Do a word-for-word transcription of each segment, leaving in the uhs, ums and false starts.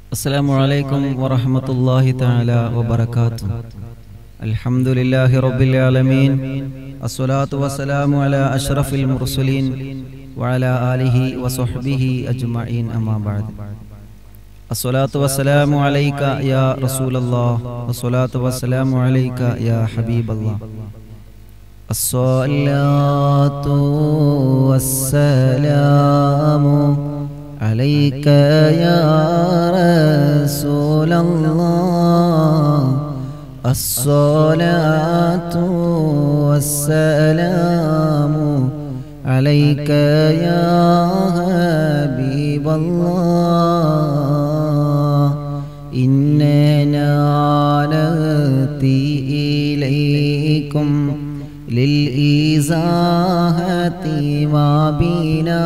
السلام عليكم ورحمة الله تعالى وبركاته. الحمد لله رب العالمين، الصلاة والسلام على أشرف المرسلين وعلى آله وصحبه أجمعين، أما بعد. الصلاة والسلام عليك يا رسول الله، والصلاة والسلام عليك يا حبيب الله. الصلاة والسلام عليك يا رسول الله، الصلاة والسلام عليك يا حبيب الله. إننا نأتي إليكم للإزاحة ما بنا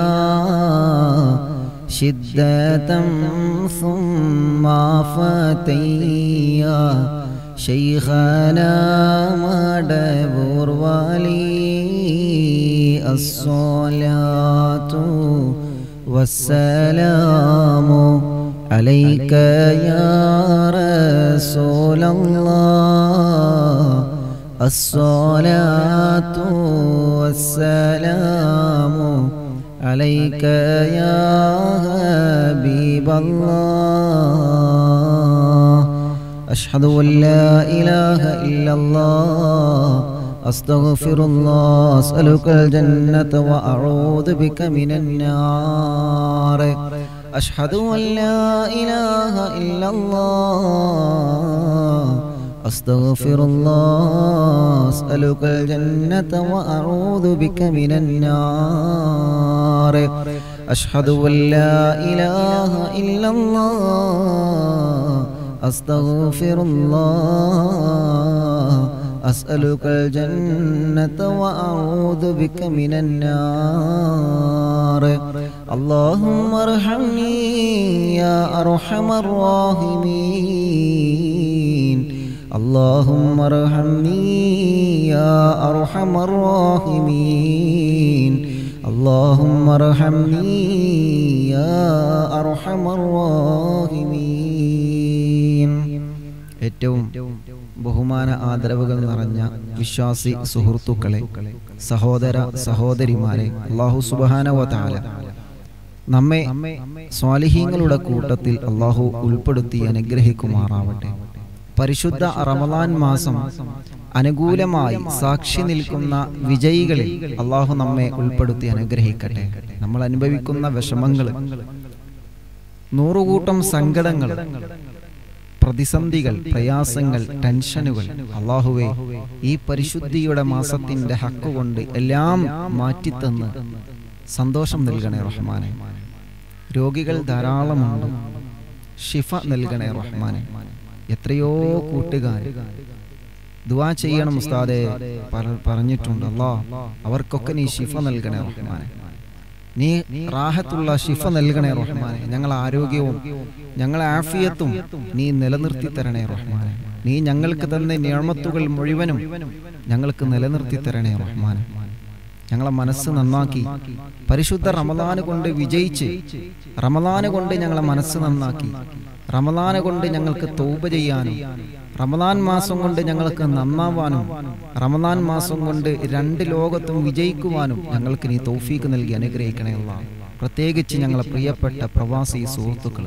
شدة ثم فتيا شيخنا مدبور ولي. الصلاة والسلام عليك يا رسول الله، الصلاة والسلام عليك يا حبيب الله. أشهد أن لا إله إلا الله، أستغفر الله، أسألك الجنة وأعوذ بك من النار. أشهد أن لا إله إلا الله، أستغفر الله، أسألك الجنة وأعوذ بك من النار. أشهد أن لا إله إلا الله، أستغفر الله، أسألك الجنة وأعوذ بك من النار. اللهم ارحمني يا أرحم الراحمين، اللهم ارحمني يا أرحم الراحمين، اللهم ارحمني يا أرحم الراحمين. ഏറ്റവും ബഹുമാന ആദരവുകൾ നിറഞ്ഞ വിശ്വാസി സുഹൃത്തുക്കളെ, സഹോദര സഹോദരിമാരെ, അല്ലാഹു സുബ്ഹാനഹു വ തആല നമ്മെ സ്വാലിഹീങ്ങളുടെ കൂട്ടത്തിൽ അല്ലാഹു ഉൾപ്പെടുത്തി അനുഗ്രഹിക്കുമാറാവട്ടെ. പരിശുദ്ധ റമളാൻ മാസം അനുകൂലമായി സാക്ഷി നിൽക്കുന്ന വിജയികളിൽ അല്ലാഹു നമ്മെ ഉൾപ്പെടുത്തി അനുഗ്രഹിക്കട്ടെ. നമ്മൾ അനുഭവിക്കുന്ന വിഷമങ്ങൾ, നൂറുകൂട്ടം സങ്കടങ്ങൾ, പ്രതിസന്ധികൾ, പ്രയാസങ്ങൾ, ടെൻഷനുകൾ അല്ലാഹുവേ ഈ പരിശുദ്ധിയുടെ മാസത്തിന്റെ ഹക്ക് കൊണ്ട് എല്ലാം മാറ്റിത്തന്ന് സന്തോഷം നൽകണേ റഹ്മാനെ. രോഗികൾ ധാരാളമുണ്ട്, ഷിഫ നൽകണേ റഹ്മാനെ. എത്രയോ കൂട്ടുകാർ ദുആ ചെയ്യണം ഉസ്താദേ പറഞ്ഞിട്ടുണ്ട്. അല്ലാഹ് അവർക്കൊക്കെ നീ ഷിഫ നൽകണേ റഹ്മാനെ, നീ റാഹത്തുള്ള ഷിഫ നൽകണേ റഹ്മാനെ. ഞങ്ങളെ ആരോഗ്യവും ഞങ്ങളെ ആഫിയത്തും നീ നിലനിർത്തി തരണേ റഹ്മാനെ. നീ ഞങ്ങൾക്ക് തന്ന നിഅമത്തുകൾ മുഴുവനും ഞങ്ങൾക്ക് നിലനിർത്തി തരണേ റഹ്മാനെ. ഞങ്ങളെ മനസ്സ് നന്നാക്കി പരിശുദ്ധ റമളാൻ കൊണ്ട് വിജയിച്ച്, റമളാൻ കൊണ്ട് ഞങ്ങളെ മനസ്സ് നന്നാക്കി, റമളാൻ കൊണ്ട് ഞങ്ങൾക്ക് തൗബ ചെയ്യാനും, റമളാൻ മാസം കൊണ്ട് ഞങ്ങൾക്ക് നന്നാവാനും, റമളാൻ മാസം കൊണ്ട് രണ്ട് ലോകത്തും വിജയിക്കുവാനും ഞങ്ങൾക്ക് നീ തൗഫീഖ് നൽകി അനുഗ്രഹിക്കണേ അല്ലാഹ്. പ്രത്യേകിച്ച് ഞങ്ങളെ പ്രിയപ്പെട്ട പ്രവാസി സുഹൃത്തുക്കൾ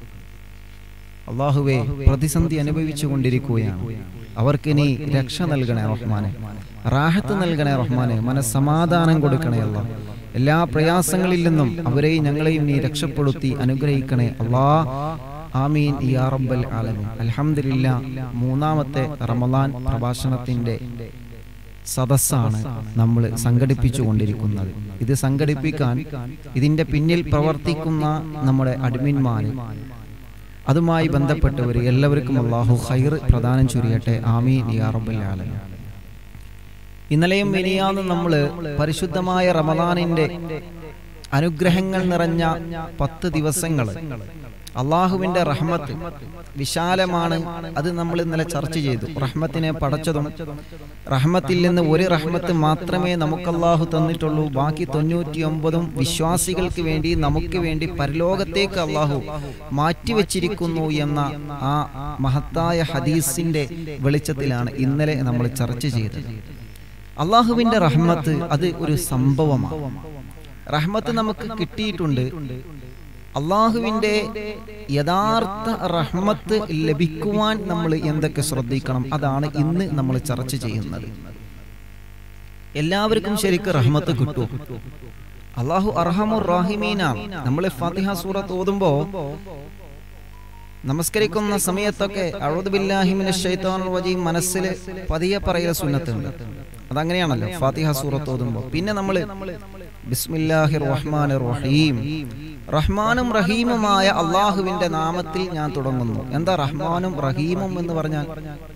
അല്ലാഹുവേ പ്രതിസന്ധി അനുഭവിച്ചു കൊണ്ടിരിക്കുകയാണ്. അവർക്ക് നീ രക്ഷ നൽകണേ റഹ്മാനെ, റാഹത്ത് നൽകണേ റഹ്മാനെ, മനസ്സമാധാനം കൊടുക്കണേ അല്ലാഹ്. എല്ലാ പ്രയാസങ്ങളിൽ നിന്നും അവരെയും ഞങ്ങളെയും നീ രക്ഷപ്പെടുത്തി അനുഗ്രഹിക്കണേ അല്ലാഹ്. ആമീൻ യാ റബ്ബൽ ആലമീൻ. അൽഹംദുലില്ലാ, മൂന്നാമത്തെ റമളാൻ പ്രഭാഷണത്തിന്റെ സദസ്സാണ് നമ്മൾ സംഘടിപ്പിച്ചു കൊണ്ടിരിക്കുന്നത്. ഇത് സംഘടിപ്പിക്കാൻ ഇതിന്റെ പിന്നിൽ പ്രവർത്തിക്കുന്ന നമ്മുടെ അഡ്മിന്മാര്, അതുമായി ബന്ധപ്പെട്ടവർ എല്ലാവർക്കും അല്ലാഹു ഖൈർ പ്രദാനം ചൊരിയട്ടെ. ആമീൻ യാ റബ്ബൽ ആലമീൻ. ഇന്നലെയും മിനിയാന്നും നമ്മൾ പരിശുദ്ധമായ റമളാനിന്റെ അനുഗ്രഹങ്ങൾ നിറഞ്ഞ പത്ത് ദിവസങ്ങൾ അള്ളാഹുവിന്റെ റഹ്മത്ത് വിശാലമാണ്. അത് നമ്മൾ ഇന്നലെ ചർച്ച ചെയ്തു. റഹ്മത്തിനെ പടച്ചതും റഹ്മത്തിൽ നിന്ന് ഒരു റഹ്മത്ത് മാത്രമേ നമുക്ക് അള്ളാഹു തന്നിട്ടുള്ളൂ. ബാക്കി തൊണ്ണൂറ്റി ഒമ്പതും വിശ്വാസികൾക്ക് വേണ്ടി, നമുക്ക് വേണ്ടി പരലോകത്തേക്ക് അള്ളാഹു മാറ്റിവെച്ചിരിക്കുന്നു എന്ന ആ മഹത്തായ ഹദീസിന്റെ വെളിച്ചത്തിലാണ് ഇന്നലെ നമ്മൾ ചർച്ച ചെയ്തത്. അള്ളാഹുവിന്റെ റഹ്മത്ത് അത് ഒരു സംഭവമാണ്. റഹ്മത്ത് നമുക്ക് കിട്ടിയിട്ടുണ്ട്. അള്ളാഹുവിന്റെ യഥാർത്ഥ റഹ്മത്ത് ലഭിക്കുവാൻ നമ്മൾ എന്തൊക്കെ ശ്രദ്ധിക്കണം, അതാണ് ഇന്ന് നമ്മൾ ചർച്ച ചെയ്യുന്നത്. എല്ലാവർക്കും ശരിക്കും റഹ്മത്ത് കിട്ടും. അള്ളാഹു അർഹമുർ റഹീമീനാണ്. നമ്മൾ ഫാത്തിഹ സൂറത്ത് ഓതുമ്പോ നമസ്കരിക്കുന്ന സമയത്തൊക്കെ അഊദു ബില്ലാഹി മിനശ് ശൈത്വാനിർ റജീം മനസ്സിൽ പതിയെ പറയൽ സുന്നത്തുണ്ട്. അതങ്ങനെയാണല്ലോ ഫാത്തിഹ സൂറത്ത് ഓതുമ്പോ. പിന്നെ നമ്മൾ ബിസ്മില്ലാഹിർ റഹ്മാനിർ റഹീം, റഹ്മാനും റഹീമുമായ അള്ളാഹുവിന്റെ നാമത്തിൽ ഞാൻ തുടങ്ങുന്നു. എന്താ റഹ്മാനും റഹീമും എന്ന് പറഞ്ഞാൽ?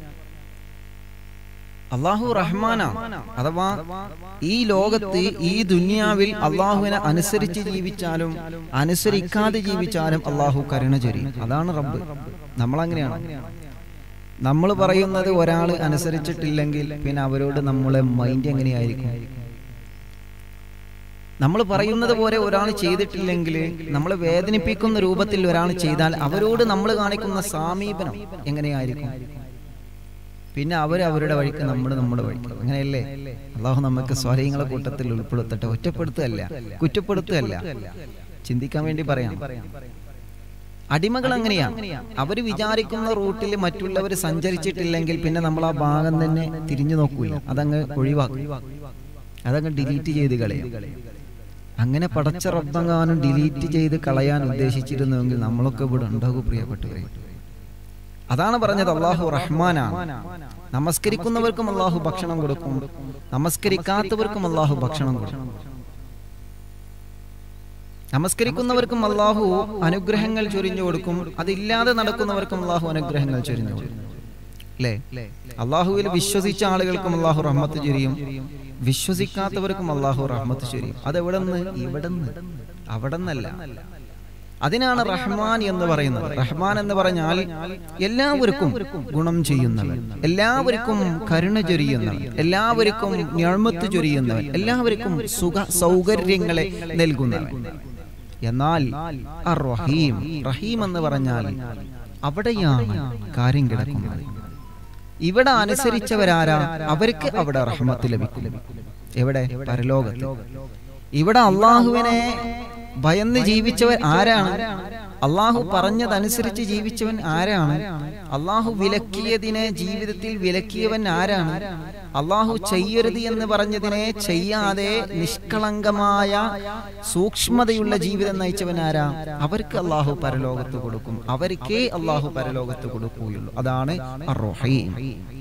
അള്ളാഹു റഹ്മാനാണ്. അഥവാ ഈ ലോകത്ത്, ഈ ദുനിയാവിൽ അള്ളാഹുവിനെ അനുസരിച്ച് ജീവിച്ചാലും അനുസരിക്കാതെ ജീവിച്ചാലും അള്ളാഹു കരുണ ചൊരിയും. അതാണ് റബ്ബ്. നമ്മളങ്ങനെയാണ്. നമ്മൾ പറയുന്നത് ഒരാൾ അനുസരിച്ചിട്ടില്ലെങ്കിൽ പിന്നെ അവരോട് നമ്മളെ മൈൻഡ് എങ്ങനെയായിരിക്കും? നമ്മൾ പറയുന്നത് പോലെ ഒരാൾ ചെയ്തിട്ടില്ലെങ്കിൽ, നമ്മളെ വേദനിപ്പിക്കുന്ന രൂപത്തിൽ ഒരാൾ ചെയ്താൽ അവരോട് നമ്മൾ കാണിക്കുന്ന സമീപനം എങ്ങനെയായിരിക്കും? പിന്നെ അവർ അവരുടെ വഴിക്ക്, നമ്മൾ നമ്മുടെ വഴിക്ക്. അങ്ങനെയല്ലേ? അള്ളാഹു നമുക്ക് സ്വാലിഹീങ്ങളുടെ കൂട്ടത്തിൽ ഉൾപ്പെടുത്തട്ടെ. ഒറ്റപ്പെടുത്തുകയല്ല, കുറ്റപ്പെടുത്തുകയല്ല, ചിന്തിക്കാൻ വേണ്ടി പറയാം. അടിമകൾ അങ്ങനെയാണ്. അവര് വിചാരിക്കുന്ന റൂട്ടിൽ മറ്റുള്ളവർ സഞ്ചരിച്ചിട്ടില്ലെങ്കിൽ പിന്നെ നമ്മൾ ആ ഭാഗം തന്നെ തിരിഞ്ഞു നോക്കൂല. അതങ്ങ് ഒഴിവാക്കും, അതങ്ങ് ഡിലീറ്റ് ചെയ്ത് കളയും. അങ്ങനെ പടച്ച റബ്ബെങ്ങാനും ഡിലീറ്റ് ചെയ്ത് കളയാൻ ഉദ്ദേശിച്ചിരുന്നുവെങ്കിൽ നമ്മളൊക്കെ ഇവിടെ ഉണ്ടാകും പ്രിയപ്പെട്ടവരെ. അതാണ് പറഞ്ഞത് അള്ളാഹു റഹ്മാനാണ്. നമസ്കരിക്കുന്നവർക്കും അള്ളാഹു ഭക്ഷണം കൊടുക്കും, നമസ്കരിക്കാത്തവർക്കും അള്ളാഹു ഭക്ഷണം കൊടുക്കും. നമസ്കരിക്കുന്നവർക്കും അള്ളാഹു അനുഗ്രഹങ്ങൾ ചൊരിഞ്ഞു കൊടുക്കും, അതില്ലാതെ നടക്കുന്നവർക്കും അള്ളാഹു അനുഗ്രഹങ്ങൾ ചൊരിഞ്ഞു കൊടുക്കും. അല്ലേ? അള്ളാഹുവിൽ വിശ്വസിച്ച ആളുകൾക്കും അള്ളാഹു റഹ്മത്ത് ചൊരിയും, വിശ്വസിക്കാത്തവർക്കും അള്ളാഹു റഹ്മത്ത് ചൊരിയും. അതെവിടെന്ന്? ഇവിടെന്ന്, അവിടെന്നല്ല. അതിനാണ് റഹ്മാൻ എന്ന് പറയുന്നത്. റഹ്മാൻ എന്ന് പറഞ്ഞാൽ എല്ലാവർക്കും ഗുണം ചെയ്യുന്നവൻ, എല്ലാവർക്കും കരുണ ചൊരിയുന്നവൻ, എല്ലാവർക്കും നിഅമത്ത് ചൊരിയുന്നവൻ, എല്ലാവർക്കും സുഖ സൗകര്യങ്ങളെ നൽകുന്നവൻ. എന്നാൽ അർ റഹീം, റഹീം എന്ന് പറഞ്ഞാൽ അവിടെയാണ് കാര്യം കിടക്കുന്നത്. ഇവിടെ അനുസരിച്ചവരാരാ? അവർക്ക് അവിടെ റഹ്മത്ത് ലഭിക്കും. എവിടെ? പരലോകത്ത്. ഇവിടെ അള്ളാഹുവിനെ ഭയന്ന് ജീവിച്ചവൻ ആരാണ്? അള്ളാഹു പറഞ്ഞതനുസരിച്ച് ജീവിച്ചവൻ ആരാണ്? അള്ളാഹു വിലക്കിയതിനെ ജീവിതത്തിൽ വിലക്കിയവൻ ആരാണ്? അള്ളാഹു ചെയ്യരുത് എന്ന് പറഞ്ഞതിനെ ചെയ്യാതെ നിഷ്കളങ്കമായ സൂക്ഷ്മതയുള്ള ജീവിതം നയിച്ചവൻ ആരാ? അവർക്ക് അള്ളാഹു പരലോകത്ത് കൊടുക്കും. അവർക്കേ അള്ളാഹു പരലോകത്ത് കൊടുക്കുകയുള്ളൂ. അതാണ് അർ-റഹീം.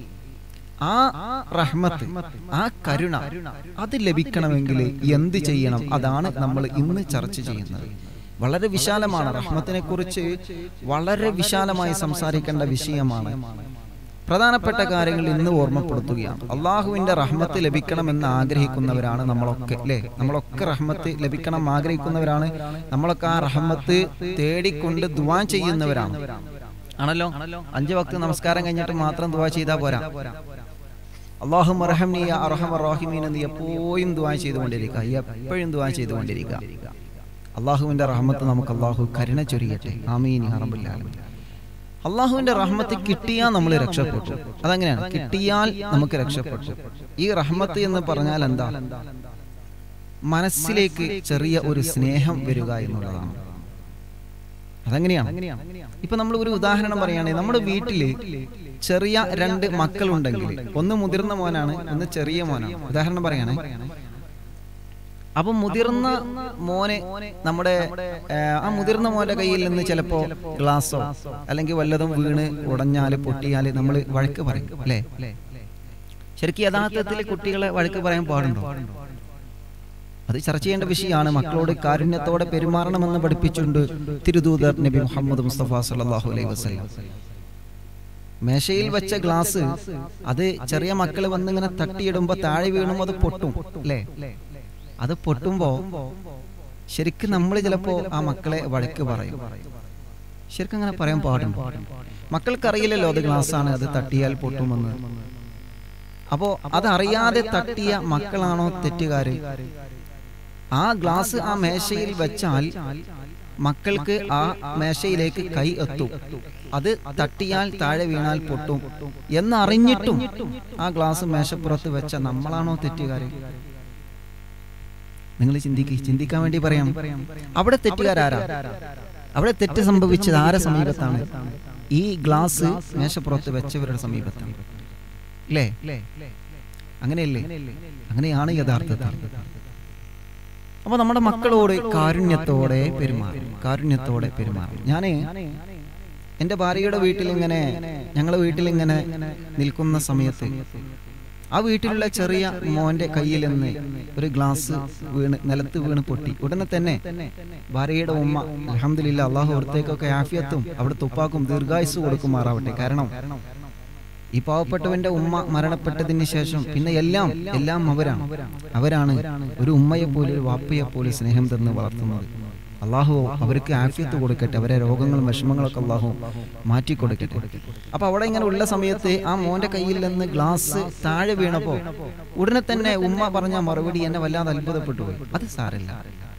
ആ റഹ്മത്ത്, ആ കരുണ അത് ലഭിക്കണമെങ്കിൽ എന്ത് ചെയ്യണം? അതാണ് നമ്മൾ ഇന്ന് ചർച്ച ചെയ്യുന്നത്. വളരെ വിശാലമാണ്. റഹ്മത്തിനെ കുറിച്ച് വളരെ വിശാലമായി സംസാരിക്കേണ്ട വിഷയമാണ്. പ്രധാനപ്പെട്ട കാര്യങ്ങൾ ഇന്ന് ഓർമ്മപ്പെടുത്തുകയാണ്. അള്ളാഹുവിന്റെ റഹ്മത്ത് ലഭിക്കണമെന്ന് ആഗ്രഹിക്കുന്നവരാണ് നമ്മളൊക്കെ, അല്ലേ? നമ്മളൊക്കെ റഹ്മത്ത് ലഭിക്കണം ആഗ്രഹിക്കുന്നവരാണ്. നമ്മളൊക്കെ ആ റഹ്മത്ത് തേടിക്കൊണ്ട് ദുആ ചെയ്യുന്നവരാണ്, ആണല്ലോ. അഞ്ചു വക്ത് നമസ്കാരം കഴിഞ്ഞിട്ട് മാത്രം ദുആ ചെയ്താൽ പോരാ. അല്ലാഹുമ്മ റഹ്മനി യാ അർഹമർ റഹീമീൻ എന്ന് എപ്പോഴും ദുആ ചെയ്തുകൊണ്ടിരിക്കുക, എപ്പോഴും ദുആ ചെയ്തുകൊണ്ടിരിക്കുക. അള്ളാഹുവിന്റെ റഹ്മത്ത് നമുക്ക് അള്ളാഹു കരുണ ചൊരിയട്ടെ. ആമീൻ യാ റബ്ബൽ ആലമീൻ. അള്ളാഹുവിന്റെ റഹ്മത്ത് കിട്ടിയാൽ നമ്മൾ രക്ഷപ്പെട്ടു. അതങ്ങനെയാണ്, കിട്ടിയാൽ നമുക്ക് രക്ഷപ്പെട്ടു. ഈ റഹ്മത്ത് എന്ന് പറഞ്ഞാൽ എന്താ? മനസ്സിലേക്ക് ചെറിയ ഒരു സ്നേഹം വരിക എന്നുള്ളതാണ്. അതങ്ങനെയാണ്. ഇപ്പൊ നമ്മൾ ഒരു ഉദാഹരണം പറയുകയാണെങ്കിൽ, നമ്മുടെ വീട്ടില് ചെറിയ രണ്ട് മക്കളുണ്ടെങ്കിൽ, ഒന്ന് മുതിർന്ന മോനാണ്, ഒന്ന് ചെറിയ മോനാണ്. ഉദാഹരണം പറയണേ. അപ്പൊ മുതിർന്ന മോനെ, നമ്മുടെ ആ മുതിർന്ന മോന്റെ കയ്യിൽ നിന്ന് ചിലപ്പോ ഗ്ലാസോ അല്ലെങ്കിൽ വല്ലതും വീണ് ഉടഞ്ഞാല് പൊട്ടിയാല് നമ്മൾ വഴക്ക് പറയും, അല്ലേ? ശരിക്കും യഥാർത്ഥത്തിൽ കുട്ടികളെ വഴക്ക് പറയാൻ പാടുണ്ടോ? അത് ചർച്ച ചെയ്യേണ്ട വിഷയമാണ്. മക്കളോട് കാരുണ്യത്തോടെ പെരുമാറണമെന്ന് പഠിപ്പിച്ചിട്ടുണ്ട് തിരുദൂതർ നബി മുഹമ്മദ് മുസ്തഫ സല്ലല്ലാഹു അലൈഹി വസല്ലം. മേശയിൽ വെച്ച ഗ്ലാസ് അത് ചെറിയ മക്കൾ വന്നിങ്ങനെ തട്ടിയിടുമ്പോ താഴെ വീണുമ്പോ അത് പൊട്ടും, അല്ലേ? അത് പൊട്ടുമ്പോ ശരിക്കും നമ്മൾ ചിലപ്പോ ആ മക്കളെ വഴക്ക് പറയും. ശരിക്കും അങ്ങനെ പറയാൻ പാടുണ്ട്. മക്കൾക്കറിയില്ലല്ലോ അത് ഗ്ലാസ്സാണ്, അത് തട്ടിയാൽ പൊട്ടുമെന്ന്. അപ്പോൾ അതറിയാതെ തട്ടിയ മക്കളാണോ തെറ്റുകാര്? ആ ഗ്ലാസ് ആ മേശയിൽ വെച്ചാൽ മക്കൾക്ക് ആ മേശയിലേക്ക് കൈ എത്തും, അത് തട്ടിയാൽ താഴെ വീണാൽ പൊട്ടും എന്നറിഞ്ഞിട്ടും ആ ഗ്ലാസ് മേശപ്പുറത്ത് വെച്ച നമ്മളാണോ തെറ്റുകാര്? നിങ്ങൾ ചിന്തിക്ക്, ചിന്തിക്കാൻ വേണ്ടി പറയാം. അവിടെ തെറ്റുകാരാരാ? അവിടെ തെറ്റ് സംഭവിച്ചത് ആരെ സമീപത്താണ്? ഈ ഗ്ലാസ് മേശപ്പുറത്ത് വെച്ചവരുടെ സമീപത്താണ്. അല്ലേ? അങ്ങനെയല്ലേ? അങ്ങനെയാണ് യഥാർത്ഥത്തിൽ. അപ്പൊ നമ്മുടെ മക്കളോട് കാരുണ്യത്തോടെ പെരുമാറും, കാരുണ്യത്തോടെ പെരുമാറും. ഞാന് എൻ്റെ ഭാര്യയുടെ വീട്ടിൽ ഇങ്ങനെ, ഞങ്ങളുടെ വീട്ടിലിങ്ങനെ നിൽക്കുന്ന സമയത്ത് ആ വീട്ടിലുള്ള ചെറിയ മോന്റെ കയ്യിൽ നിന്ന് ഒരു ഗ്ലാസ് വീണ് നിലത്ത് വീണ് പൊട്ടി. ഉടനെ തന്നെ ഭാര്യയുടെ ഉമ്മ, അൽഹംദുലില്ലാ, അള്ളാഹു അവിടത്തേക്കൊക്കെ ആഫിയത്തും അവിടുത്തെ ഉപ്പാക്കും ദീർഘായുസ് കൊടുക്കുമാറാവട്ടെ. കാരണം ഈ പാവപ്പെട്ടവന്റെ ഉമ്മ മരണപ്പെട്ടതിന് ശേഷം പിന്നെ എല്ലാം എല്ലാം അവരാണ് അവരാണ് ഒരു ഉമ്മയെ പോലെ ഒരു വാപ്പയെ പോലെ സ്നേഹം തന്ന് വളർത്തുന്നത്. അള്ളാഹു അവർക്ക് ആഫിയത്ത് കൊടുക്കട്ടെ, അവരെ രോഗങ്ങളും വിഷമങ്ങളൊക്കെ അള്ളാഹു മാറ്റി കൊടുക്കട്ടെ. അപ്പൊ അവിടെ ഇങ്ങനെ ഉള്ള സമയത്ത് ആ മോന്റെ കയ്യിൽ നിന്ന് ഗ്ലാസ് താഴെ വീണപ്പോ ഉടനെ തന്നെ ഉമ്മ പറഞ്ഞ മറുപടി എന്നെ വല്ലാതെ അത്ഭുതപ്പെട്ടു പോയി. അത് സാരല്ല,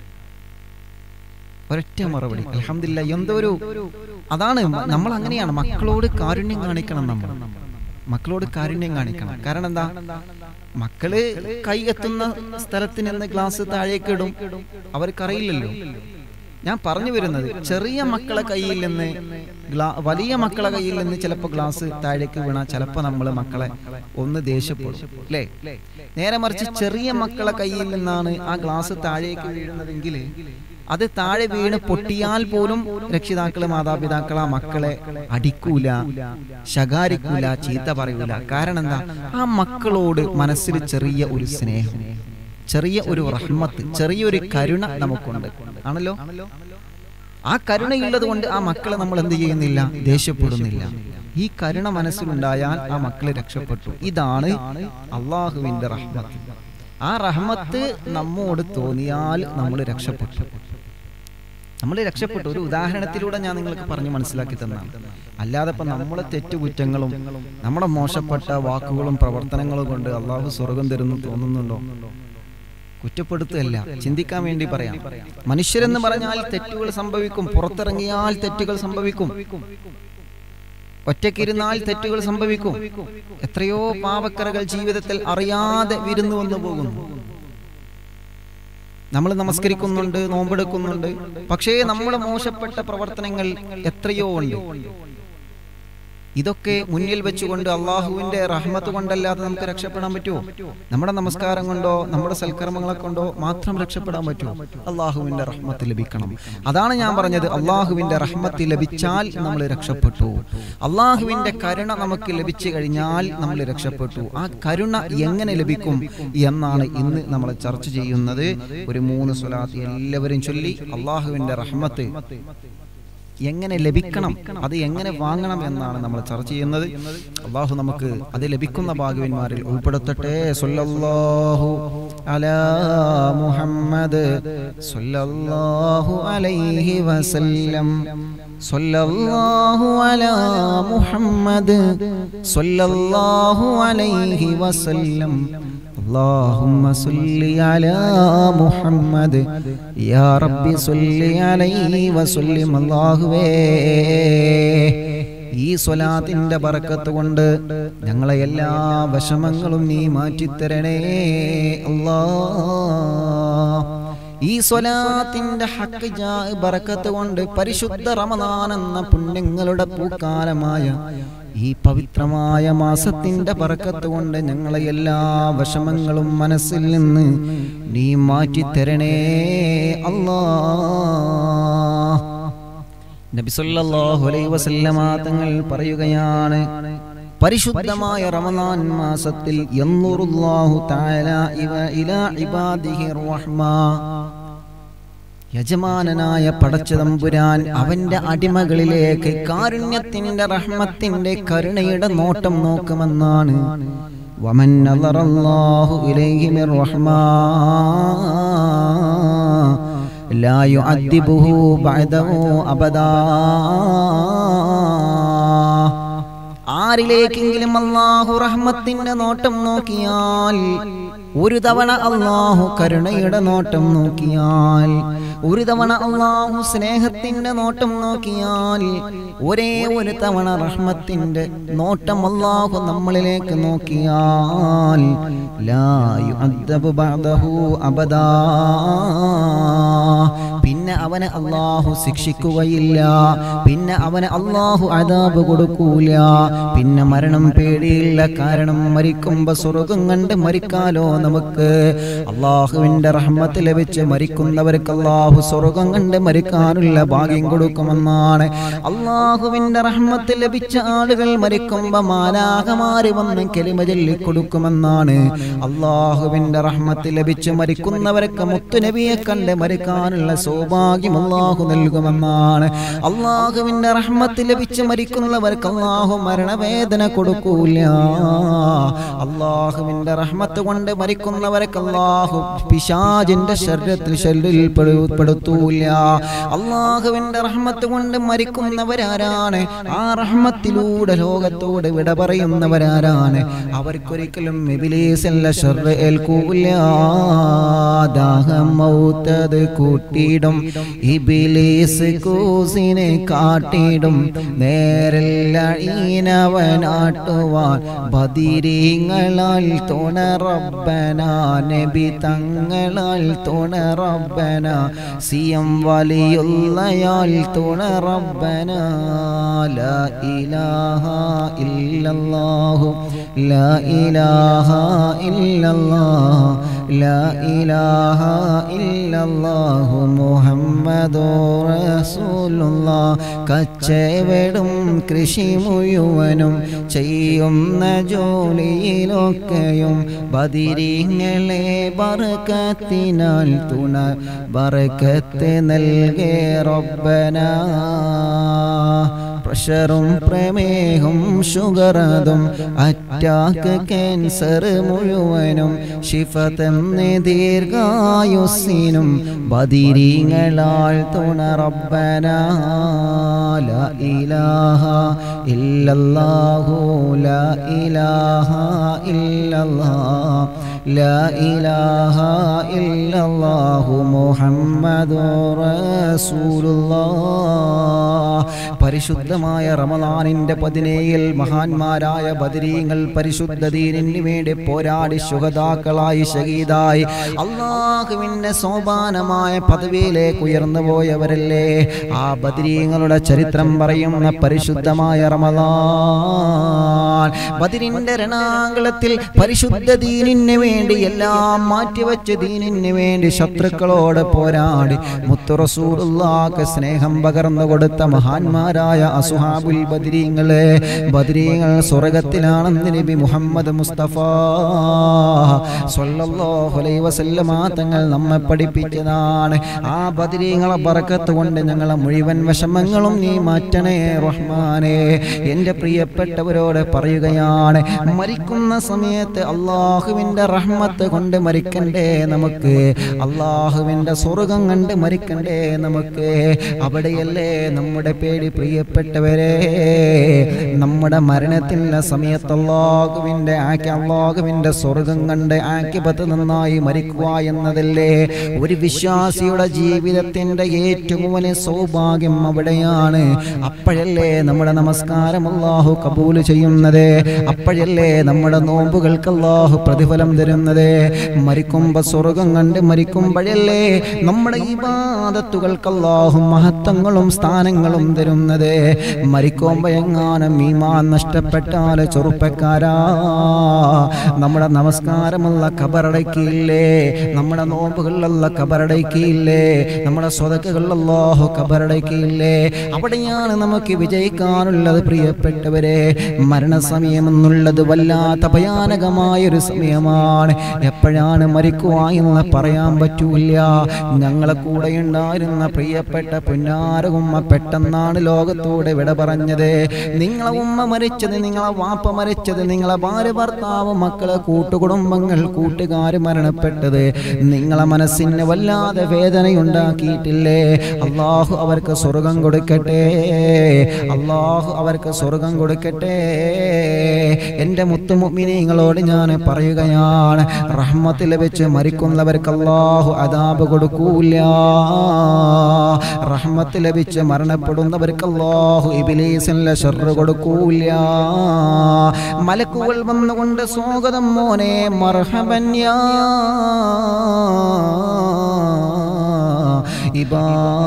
ഒരൊറ്റ മറുപടി. അൽഹംദുലില്ലാ. എന്തോ ഒരു അതാണ് നമ്മൾ അങ്ങനെയാണ്. മക്കളോട് കാരുണ്യം കാണിക്കണം, നമ്മൾ മക്കളോട് കാരുണ്യം കാണിക്കണം. കാരണം എന്താ? മക്കള് കൈ എത്തുന്ന സ്ഥലത്ത് നിന്ന് ഗ്ലാസ് താഴേക്ക് ഇടും, അവർക്കറിയില്ലല്ലോ. ഞാൻ പറഞ്ഞു വരുന്നത്, ചെറിയ മക്കളെ കയ്യിൽ നിന്ന് ഗ്ലാ വലിയ മക്കളെ കയ്യിൽ നിന്ന് ചിലപ്പോൾ ഗ്ലാസ് താഴേക്ക് വീണാൽ ചിലപ്പോൾ നമ്മൾ മക്കളെ ഒന്ന് ദേഷ്യപ്പെടും, അല്ലേ? നേരെ മറിച്ച് ചെറിയ മക്കളെ കയ്യിൽ നിന്നാണ് ആ ഗ്ലാസ് താഴേക്ക് വീഴുന്നതെങ്കിൽ അത് താഴെ വീണ് പൊട്ടിയാൽ പോലും രക്ഷിതാക്കള് മാതാപിതാക്കളെ മക്കളെ അടിക്കൂല, ശകാരിക്കൂല, ചീത്ത പറയൂല. കാരണം എന്താ? ആ മക്കളോട് മനസ്സിൽ ചെറിയ ഒരു സ്നേഹം, ചെറിയ ഒരു റഹ്മത്ത്, ചെറിയൊരു കരുണ നമുക്കുണ്ട്, ആണല്ലോ. ആ കരുണയുള്ളത് കൊണ്ട് ആ മക്കളെ നമ്മൾ എന്ത് ചെയ്യുന്നില്ല? ദേഷ്യപ്പെടുന്നില്ല. ഈ കരുണ മനസ്സിലുണ്ടായാൽ ആ മക്കളെ രക്ഷപ്പെട്ടു. ഇതാണ് അള്ളാഹുവിന്റെ റഹ്മത്ത്. ആ റഹ്മത്ത് നമ്മോട് തോന്നിയാൽ നമ്മൾ രക്ഷപ്പെട്ടു, നമ്മൾ രക്ഷപ്പെട്ടു. ഒരു ഉദാഹരണത്തിലൂടെ ഞാൻ നിങ്ങൾക്ക് പറഞ്ഞു മനസ്സിലാക്കി തന്നാണ്. അല്ലാതെ ഇപ്പം നമ്മളെ തെറ്റുകുറ്റങ്ങളും നമ്മുടെ മോശപ്പെട്ട വാക്കുകളും പ്രവർത്തനങ്ങളും കൊണ്ട് അള്ളാഹു സ്വർഗം തരുന്നു തോന്നുന്നുണ്ടോ? കുറ്റപ്പെടുത്തുകയല്ല, ചിന്തിക്കാൻ വേണ്ടി പറയാം. മനുഷ്യരെന്ന് പറഞ്ഞാൽ തെറ്റുകൾ സംഭവിക്കും, പുറത്തിറങ്ങിയാൽ തെറ്റുകൾ സംഭവിക്കും, ഒറ്റയ്ക്കിരുന്നാൽ തെറ്റുകൾ സംഭവിക്കും. എത്രയോ പാവക്കറകൾ ജീവിതത്തിൽ അറിയാതെ വിരുന്നു വന്നു പോകുന്നു. നമ്മൾ നമസ്കരിക്കുന്നുണ്ട്, നോമ്പെടുക്കുന്നുണ്ട്, പക്ഷേ നമ്മുടെ മോശപ്പെട്ട പ്രവർത്തനങ്ങൾ എത്രയോ ഉണ്ട്. ഇതൊക്കെ മുന്നിൽ വെച്ചുകൊണ്ട് അള്ളാഹുവിന്റെ റഹ്മത്ത് കൊണ്ടല്ലാതെ നമുക്ക് രക്ഷപ്പെടാൻ പറ്റുമോ? നമ്മുടെ നമസ്കാരം കൊണ്ടോ നമ്മുടെ സൽക്കർമ്മങ്ങളെ കൊണ്ടോ മാത്രം രക്ഷപ്പെടാൻ പറ്റുമോ? അള്ളാഹുവിന്റെ റഹ്മത്ത് ലഭിക്കണം. അതാണ് ഞാൻ പറഞ്ഞത്, അള്ളാഹുവിന്റെ റഹ്മത്ത് ലഭിച്ചാൽ നമ്മൾ രക്ഷപ്പെട്ടു. അള്ളാഹുവിന്റെ കരുണ നമുക്ക് ലഭിച്ചു കഴിഞ്ഞാൽ നമ്മൾ രക്ഷപ്പെട്ടു. ആ കരുണ എങ്ങനെ ലഭിക്കും എന്നാണ് ഇന്ന് നമ്മൾ ചർച്ച ചെയ്യുന്നത്. ഒരു മൂന്ന് സ്വലാത്ത് എല്ലാവരും ചൊല്ലി അള്ളാഹുവിന്റെ റഹ്മത്ത് എങ്ങനെ ലഭിക്കണം, അത് എങ്ങനെ വാങ്ങണം എന്നാണ് നമ്മൾ ചർച്ച ചെയ്യുന്നത്. അല്ലാഹു നമുക്ക് അത് ലഭിക്കുന്ന ഭാഗ്യവാന്മാരിൽ ഉൾപ്പെടുത്തട്ടെ. സല്ലല്ലാഹു അലാ മുഹമ്മദ് സല്ലല്ലാഹു അലൈഹി വസല്ലം. സല്ലല്ലാഹു അലാ മുഹമ്മദ് സല്ലല്ലാഹു അലൈഹി വസല്ലം. اللهم صل على محمد يا رب صل عليه وسلم. അല്ലാഹുവേ, ഈ സ്വലാത്തിന്റെ ബറക്കത്ത് കൊണ്ട് ഞങ്ങളെ എല്ലാ വിഷമങ്ങളും നീ മാറ്റിത്തരണേ അല്ലാഹ്. ഈ സ്വലാത്തിന്റെ ഹക്ക് ജാ ബറക്കത്ത് കൊണ്ട് പരിശുദ്ധ റമദാൻ എന്ന പുണ്യങ്ങളുടെ പൂക്കാലമായ ഈ പവിത്രമായ മാസത്തിന്റെ ബറക്കത്ത് കൊണ്ട് ഞങ്ങളെ എല്ലാ വിഷമങ്ങളും മനസ്സിൽ നിന്ന് നീ മാറ്റിത്തരണേ അല്ലാഹ്. നബി സല്ലല്ലാഹു അലൈഹി വസല്ലമ തങ്ങൾ പറയുകയാണ്, പരിശുദ്ധമായ റമദാൻ മാസത്തിൽ യൻദുറുല്ലാഹു തആല ഇലാ ഇബാദിഹി റഹ്മാ. യജമാനനായ പടച്ചതമ്പുരാൻ അവന്റെ അടിമകളിലേക്ക് കാരുണ്യത്തിന്റെ റഹ്മത്തിന്റെ കരുണയുടെ നോട്ടം നോക്കുമെന്നാണ്. വമൻ നദറല്ലാഹു ഇലൈഹി മിർ റഹ്മാ ലാ യുഅദ്ദിബുഹു ബഅദഹു അബദാ. ആരിലേക്കെങ്കിലും അല്ലാഹു റഹ്മത്തിന്റെ നോട്ടം നോക്കിയാൽ, ഒരു തവണ അല്ലാഹു കരുണയുടെ നോട്ടം നോക്കിയാൽ, ഒരു തവണ അല്ലാഹു സ്നേഹത്തിന്റെ നോട്ടം നോക്കിയാൽ, ഒരേ ഒരു തവണ റഹ്മത്തിന്റെ നോട്ടം അല്ലാഹു നമ്മളിലേക്ക് നോക്കിയാൽ, ലാ യുഅദ്ദബു ബഅദഹു അബദാ, പിന്നെ അവനെ അല്ലാഹു ശിക്ഷിക്കുകയില്ല, പിന്നെ അവനെ അല്ലാഹു അദാബ് കൊടുക്കൂല, പിന്നെ മരണം പേടിയില്ല. കാരണം മരിക്കുമ്പോ സ്വർഗ്ഗം കണ്ട് മരിക്കാലോ നമുക്ക്. അല്ലാഹുവിന്റെ റഹ്മത്ത് ലഭിച്ച് മരിക്കുന്നവർക്ക് അല്ലാഹു സ്വർഗ്ഗം കണ്ട് മരിക്കാനുള്ള ഭാഗ്യം കൊടുക്കുമെന്നാണ്. അല്ലാഹുവിന്റെ റഹ്മത്ത് ലഭിച്ച ആളുകൾ മരിക്കുമ്പോ മാലാഖമാര് വന്ന് കലിമ ചൊല്ലി കൊടുക്കുമെന്നാണ്. അല്ലാഹുവിന്റെ റഹ്മത്ത് ലഭിച്ച് മരിക്കുന്നവർക്ക് മുത്തുനബിയെ കണ്ട് മരിക്കാനുള്ള സൗഭാഗ്യം അല്ലാഹു നൽകുമെന്നാണ്. അല്ലാഹുവിന്റെ റഹ്മത്ത് ലഭിച്ച് മരിക്കുന്നവർക്ക് അല്ലാഹു മരണവേദന കൊടുക്കൂല. അല്ലാഹുവിന്റെ റഹ്മത്ത് കൊണ്ട് മരിക്കുന്നവർക്ക് അല്ലാഹു പിശാചിന്റെ ശരീരത്തിൽ ശല്യത്തിൽ പെടുത്തൂല. അല്ലാഹുവിന്റെ റഹ്മത്ത് കൊണ്ട് മരിക്കുന്നവരാരാണ്? ആ റഹ്മത്തിലൂടെ ലോകത്തോട് വിട പറയുന്നവരാരാണ്? അവർക്കൊരിക്കലും ഇബ്ലീസിന്റെ ശർറ് ഏൽക്കൂല. ദാഹം മൗത്തത് കൂട്ടിയിടും, ഇബ്ലീസ് കൂസിനെ കാട്ടിടും, നേരല്ലീനവനാട്ടുവാൻ ബദിരീങ്ങളാൽ തുണ റബ്ബന, നബി തങ്ങളാൽ തുണ റബ്ബന, സിയം വലിയുള്ളയാൽ തുണ റബ്ബന. ലാ ഇലാഹ ഇല്ലല്ലാഹു ലാ ഇലാഹ ഇല്ലല്ലാഹ് ലാ ഇലാഹ ഇല്ലല്ലാഹു മുഹമ്മദുർ റസൂലുള്ളാഹ്. കച്ചവടം കൃഷി മുഴുവനും ചെയ്യുന്ന ജോലിയിലൊക്കെയും ബദിരീങ്ങളെ ബർക്കത്തിനാൽ തുണ ബർക്കത്ത് നൽകേ റബ്ബന. പ്രഷറും പ്രമേഹം ഷുഗറതും അറ്റാക്ക് ക്യാൻസർ മുഴുവനും ശിഫതന്നെ ദീർഘായുസ്സിനും ബദിരീങ്ങളാൽ തുണ റബ്ബന. ലാ ഇലാഹ ഇല്ലല്ലാഹു ലാ ഇലാഹ ഇല്ലല്ലാഹ് ലാ ഇലാഹ ഇല്ലല്ലാഹു മുഹമ്മദുർ റസൂലുള്ളാഹ്. പരിശുദ്ധമായ റമളാനിന്റെ പതിനേഴിൽ മഹാന്മാരായ ബദരീങ്ങൾ പരിശുദ്ധ ദീനിന് വേണ്ടി പോരാടി ശുഹദാക്കളായി ഷഹീദായി അല്ലാഹുവിന്റെ സോപാനമായ പദവിയിലേക്ക് ഉയർന്നു പോയവരല്ലേ. ആ ബദരീങ്ങളുടെ ചരിത്രം പറയുന്ന പരിശുദ്ധമായ റമളാൻ, ബദരിന്റെ രണാങ്കളത്തിൽ പരിശുദ്ധ ദീനിന് വേണ്ടി എല്ലാം മാറ്റിവെച്ച് ദീനിന് വേണ്ടി ശത്രുക്കളോട് പോരാടി മുത്തു റസൂലുള്ളാഹിക്ക് സ്നേഹം പകർന്നു കൊടുത്ത മഹാന്മാരായ അസ്ഹാബുൽ ബദരീങ്ങളെ. ബദരീങ്ങൾ സ്വർഗ്ഗത്തിലാണെന്ന് നബി മുഹമ്മദ് മുസ്തഫ സ്വല്ലല്ലാഹു അലൈഹി വസല്ലമ തങ്ങൾ നമ്മെ പഠിപ്പിച്ചതാണ്. ആ ബദരീങ്ങളെ ബറക്കത്ത് കൊണ്ട് ഞങ്ങളെ മുഴുവൻ വിഷമങ്ങളും നീ മാറ്റണേ റഹ്മാനേ. എൻ്റെ പ്രിയപ്പെട്ടവരോട് പറയുകയാണ്, മരിക്കുന്ന സമയത്ത് അല്ലാഹുവിൻ്റെ റഹ്മത്ത് കൊണ്ട് മരിക്കണ്ടേ നമുക്ക്, അല്ലാഹുവിൻ്റെ സ്വർഗ്ഗം കണ്ട് മരിക്കണ്ടേ നമുക്ക്. അവിടെയല്ലേ നമ്മുടെ പേടി. പ്രിയപ്പെട്ടവരെ, നമ്മുടെ മരണത്തിൻ്റെ സമയത്ത് അല്ലാഹുവിൻ്റെ ആക്കി അല്ലാഹുവിൻ്റെ സ്വർഗ്ഗം കണ്ട് ആക്കിബത്ത് നന്നായി മരിക്കുക എന്നതല്ലേ ഒരു വിശ്വാസിയുടെ ജീവിതത്തിൻ്റെ ഏറ്റവും വലിയ സൗഭാഗ്യം. അവിടെയാണ്. അപ്പോഴല്ലേ നമ്മുടെ നമസ്കാരം അല്ലാഹു കബൂൽ ചെയ്യുന്നത്, അപ്പോഴല്ലേ നമ്മുടെ നോമ്പുകൾക്ക് അല്ലാഹു പ്രതിഫലം തരുന്നത്. മരിക്കുമ്പോൾ സ്വർഗ്ഗം കണ്ട് മരിക്കുമ്പോഴല്ലേ നമ്മുടെ ഇബാദത്തുകൾക്ക് അല്ലാഹു മഹത്വങ്ങളും സ്ഥാനങ്ങളും തരുന്നത്. മരിക്കുമ്പോൾ എങ്ങാനും ഈമാൻ നഷ്ടപ്പെട്ടാൽ ചെറുപ്പക്കാരാ, നമ്മുടെ നമസ്കാരമുള്ള ഖബറടക്കിയില്ലേ, നമ്മുടെ നോമ്പുകളിലുള്ള ഖബറടക്കിയില്ലേ, നമ്മുടെ സ്വതക്കുകളിൽ അല്ലാഹു ഖബറടക്കിയില്ലേ. അവിടെയാണ് നമുക്ക് വിജയിക്കാനുള്ളത്. പ്രിയപ്പെട്ടവരെ, മരണസമയം എന്നുള്ളത് വല്ലാത്ത ഭയാനകമായൊരു സമയമാണ്. എപ്പോഴാണ് മരിക്കുക എന്ന് പറയാൻ പറ്റൂല. ഞങ്ങളെ കൂടെ ഉണ്ടായിരുന്ന പ്രിയപ്പെട്ട പുന്നാരകുമ്മ പെട്ടെന്നാണ് ലോക ലോകത്തോട് വിട പറഞ്ഞത്. നിങ്ങളെ ഉമ്മ മരിച്ചത്, നിങ്ങളെ വാപ്പ മരിച്ചത്, നിങ്ങളെ ഭാര്യ ഭർത്താവ് മക്കള് കൂട്ടുകുടുംബങ്ങൾ കൂട്ടുകാർ മരണപ്പെട്ടത് നിങ്ങളെ മനസ്സിന് വല്ലാതെ വേദനയുണ്ടാക്കിയിട്ടില്ലേ? അള്ളാഹു അവർക്ക് സ്വർഗം കൊടുക്കട്ടെ, അള്ളാഹു അവർക്ക് സ്വർഗം കൊടുക്കട്ടെ. എൻ്റെ മുത്തുമുഅ്മിനീങ്ങളോട് ഞാൻ പറയുകയാണ്, റഹ്മത്ത് ലഭിച്ച് മരിക്കുന്നവർക്ക് അള്ളാഹു അദാബ് കൊടുക്കൂല. റഹ്മത്ത് ലഭിച്ച് മരണപ്പെടുന്നവർക്ക് അല്ലാഹു ഇബ്ലീസിന്റെ ശർറ് കൊടുക്കൂല. മലക്കുകൾ വന്നുകൊണ്ട് സ്വാഗതം മോനെ, മർഹബൻ യാ ഇബാ,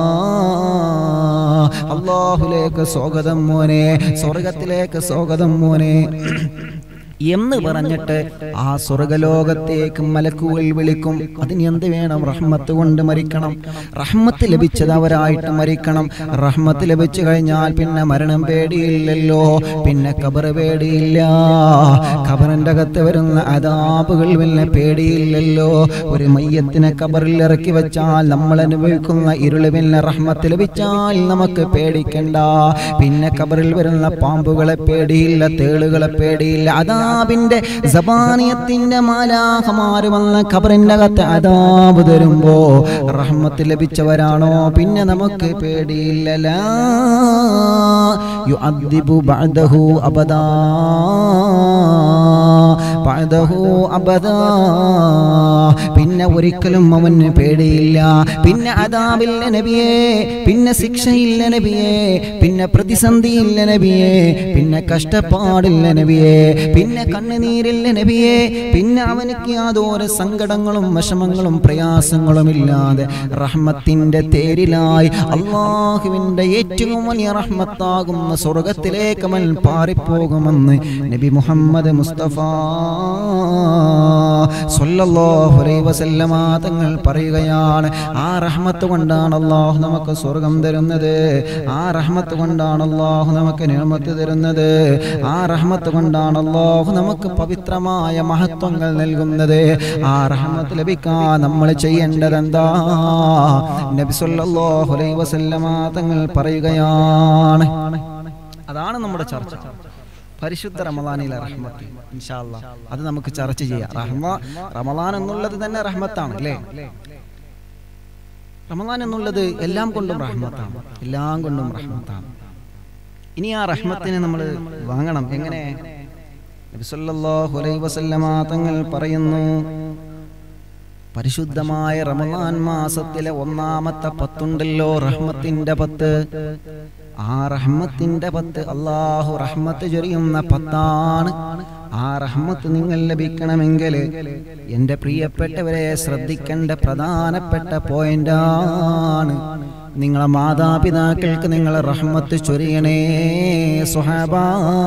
അല്ലാഹുലേക്ക് സ്വാഗതം മോനെ, സ്വർഗത്തിലേക്ക് സ്വാഗതം മോനെ എന്ന് പറഞ്ഞിട്ട് ആ സ്വർഗലോകത്തേക്ക് മലക്കുകൾ വിളിക്കും. അതിന് എന്ത് വേണം? റഹ്മത്ത് കൊണ്ട് മരിക്കണം. റഹ്മത്ത് ലഭിച്ചതവരായിട്ട് മരിക്കണം. റഹ്മത്ത് ലഭിച്ചു കഴിഞ്ഞാൽ പിന്നെ മരണം പേടിയില്ലല്ലോ, പിന്നെ ഖബർ പേടിയില്ല. ഖബറിന്റെ അകത്ത് വരുന്ന അദാബുകൾ പിന്നെ പേടിയില്ലല്ലോ. ഒരു മയ്യത്തിനെ ഖബറിൽ ഇറക്കി വെച്ചാൽ നമ്മൾ അനുഭവിക്കുന്ന ഇരുള് പിന്നെ റഹ്മത്ത് ലഭിച്ചാൽ നമുക്ക് പേടിക്കണ്ട. പിന്നെ ഖബറിൽ വരുന്ന പാമ്പുകളെ പേടിയില്ല, തേളുകളെ പേടിയില്ല. അതാ അദാബിന്റെ സബാനിയത്തിന്റെ മാലാഖമാർ വന്ന ഖബറിന്റെ അകത്ത് അദാബ് തരുമ്പോ റഹ്മത്ത് ലഭിച്ചവരാണോ പിന്നെ നമുക്ക് പേടിയില്ല. യുഅദ്ദിബു ബഅദഹു അബദാ, ബഅദഹു അബദാ, പിന്നെ ഒരിക്കലും അവന് പേടിയില്ല. പിന്നെ അദാബില്ല നബിയേ, പിന്നെ ശിക്ഷയില്ല നബിയേ, പിന്നെ പ്രതിസന്ധിയില്ല നബിയേ, പിന്നെ കഷ്ടപ്പാടില്ല നബിയേ, പിന്നെ കണ്ണുനീരില്ല നബിയേ, പിന്നെ അവനക്ക് യാതൊരു സങ്കടങ്ങളും വിഷമങ്ങളും പ്രയാസങ്ങളും ഇല്ലാതെ റഹ്മത്തിന്റെ തേരിലായി അല്ലാഹുവിന്റെ ഏറ്റവും വലിയ റഹ്മത്താകുന്ന സ്വർഗത്തിലേക്ക് അവൻ പാറിപ്പോകുമെന്ന് നബി മുഹമ്മദ് മുസ്തഫ സ്വല്ലല്ലാഹു അലൈഹി വസല്ലമ തങ്ങൾ പറയുകയാണ്. ആ റഹ്മത്ത് കൊണ്ടാണ് അല്ലാഹു നമുക്ക് സ്വർഗം തരുന്നത്. ആ റഹ്മത്ത് കൊണ്ടാണ് അല്ലാഹു നമുക്ക് നിഅമത്ത് തരുന്നത്. ആ റഹ്മത്ത് കൊണ്ടാണ് അല്ലാഹു നമുക്ക് പവിത്രമായ മഹത്വങ്ങൾ നൽകുന്നത്. ആ റഹ്മത്ത് ലഭിക്കാൻ നമ്മൾ ചെയ്യേണ്ടത് എന്താ? നബി സല്ലല്ലാഹു അലൈഹി വസല്ലമ തങ്ങൾ പറയുകയാണ്. അതാണ് നമ്മുടെ ചർച്ച. പരിശുദ്ധ റമളാനിലെ റഹ്മത്ത് ഇൻഷാ അല്ലാഹ് അത് നമുക്ക് ചർച്ച ചെയ്യാം. റഹ്മ റമളാൻ എന്നുള്ളത് തന്നെ റഹ്മത്താണ് അല്ലേ? റമളാൻ എന്നുള്ളത് എല്ലാം കൊണ്ടും റഹ്മത്താണ്, എല്ലാം കൊണ്ടും റഹ്മത്താണ്. ഇനി ആ റഹ്മത്തിനെ നമ്മൾ വാങ്ങണം. എങ്ങനെ? നബി സല്ലല്ലാഹു അലൈഹി വസല്ലമ തങ്ങൾ പറയുന്നു, പരിശുദ്ധമായ റമളാൻ മാസത്തിലെ ഒന്നാമത്തെ പത്തുണ്ടല്ലോ, റഹ്മത്തിന്റെ പത്ത്. ആ റഹ്മത്തിന്റെ പത്ത് അല്ലാഹു റഹ്മത്ത് ചൊരിയുന്ന പത്താണ്. ആ റഹ്മത്ത് നിങ്ങൾ ലഭിക്കണമെങ്കിൽ എൻ്റെ പ്രിയപ്പെട്ടവരെ ശ്രദ്ധിക്കേണ്ട പ്രധാനപ്പെട്ട പോയിന്റാണ്. നിങ്ങളെ മാതാപിതാക്കൾക്ക് നിങ്ങൾ റഹ്മത്ത് ചൊരിയണേ സ്വഹാബാ.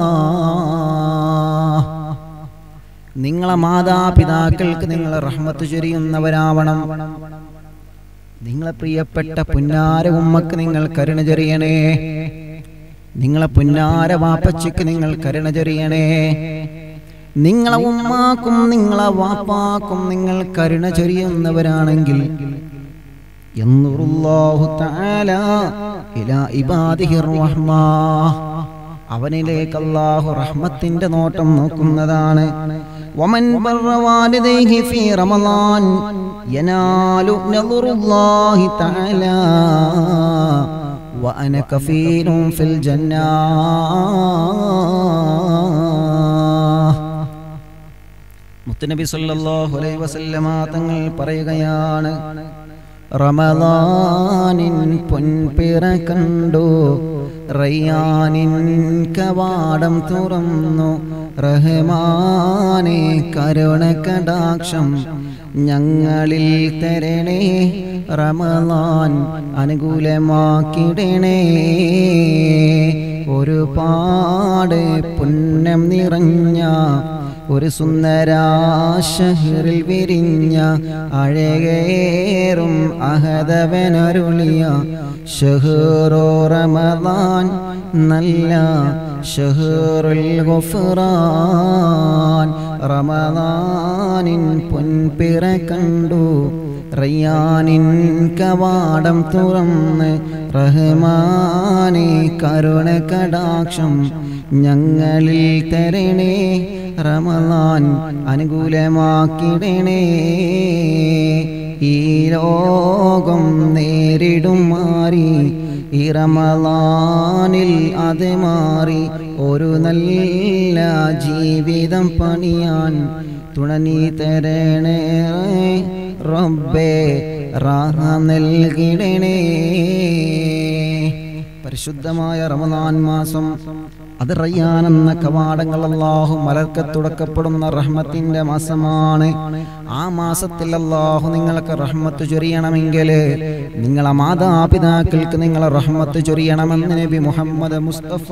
നിങ്ങളെ മാതാപിതാക്കൾക്ക് നിങ്ങൾ റഹ്മത്ത് ചൊരിയുന്നവരാവണം. നിങ്ങളെ പ്രിയപ്പെട്ട പുന്നാര ഉമ്മക്ക് നിങ്ങൾ കരുണ ചൊരിയണേ. നിങ്ങളെ പുന്നാര വാപ്പച്ചിക്ക് നിങ്ങൾ കരുണ ചൊരിയണേ. നിങ്ങളെ ഉമ്മാക്കും നിങ്ങളെ വാപ്പാക്കും നിങ്ങൾ കരുണ ചൊരിയുന്നവരാണെങ്കിൽ യൻദുറുല്ലാഹു തആല ഇലാ ഇബാദിഹിർ റഹ്മാ, അവനിലേക്ക് അല്ലാഹു റഹ്മത്തിന്റെ നോട്ടം നോക്കുന്നതാണ്. വമൻ ബർറ വാലിദൈഹി ഫീ റമളാൻ യനാലു നദറുല്ലാഹി തആല വഅന കഫീലുൻ ഫിൽ ജന്നാ. മുത്തുനബി സല്ലല്ലാഹു അലൈഹി വസല്ലമ തങ്ങൾ പറയുകയാണ്, റമളാനിൻ പൊൻപിറ കണ്ടു, റയ്യാനിൻ കവാടം തുറന്നു, റഹ്മാനേ കരുണ കടാക്ഷം ഞങ്ങളിൽ തരണേ, റമളാൻ അനുകൂലമാക്കിടണേ. ഒരുപാട് പുണ്യം നിറഞ്ഞ ഒരു സുന്ദരാശഹറിൽ വിരിഞ്ഞ അഴകേറും അഹദവനരുളിയ ഷഹ്റു റമളാൻ, നല്ല ഷഹ്റുൽ ഗുഫ്റാൻ. റമളാനിൻ പൊൻപിറ കണ്ടു, റയ്യാനിൻ കവാടം തുറന്ന് റഹ്മാനേ കരുണ കടാക്ഷം ഞങ്ങളിൽ തരണേ റമളാൻ അനുകൂലമാക്കിടണേ ഈ ലോകം നേരിടും മാറി ഈ റമളാനിൽ അത് മാറി ഒരു നല്ല ജീവിതം പണിയാൻ തുണനീ തരണേ റബ്ബേ റാഹ നൽകിടണേ. പരിശുദ്ധമായ റമളാൻ മാസം അത് റയ്യാൻ എന്ന കവാടങ്ങൾ അല്ലാഹു മലർക്കത്തുടക്കപ്പെടുന്ന റഹ്മത്തിന്റെ മാസമാണ്. ആ മാസത്തിൽ അല്ലാഹു നിങ്ങൾക്ക് റഹ്മത്ത് ചൊരിയണമെങ്കിൽ നിങ്ങളെ മാതാപിതാക്കൾക്ക് നിങ്ങളെ റഹ്മത്ത് ചൊരിയണമെന്ന് നബി മുഹമ്മദ് മുസ്തഫ.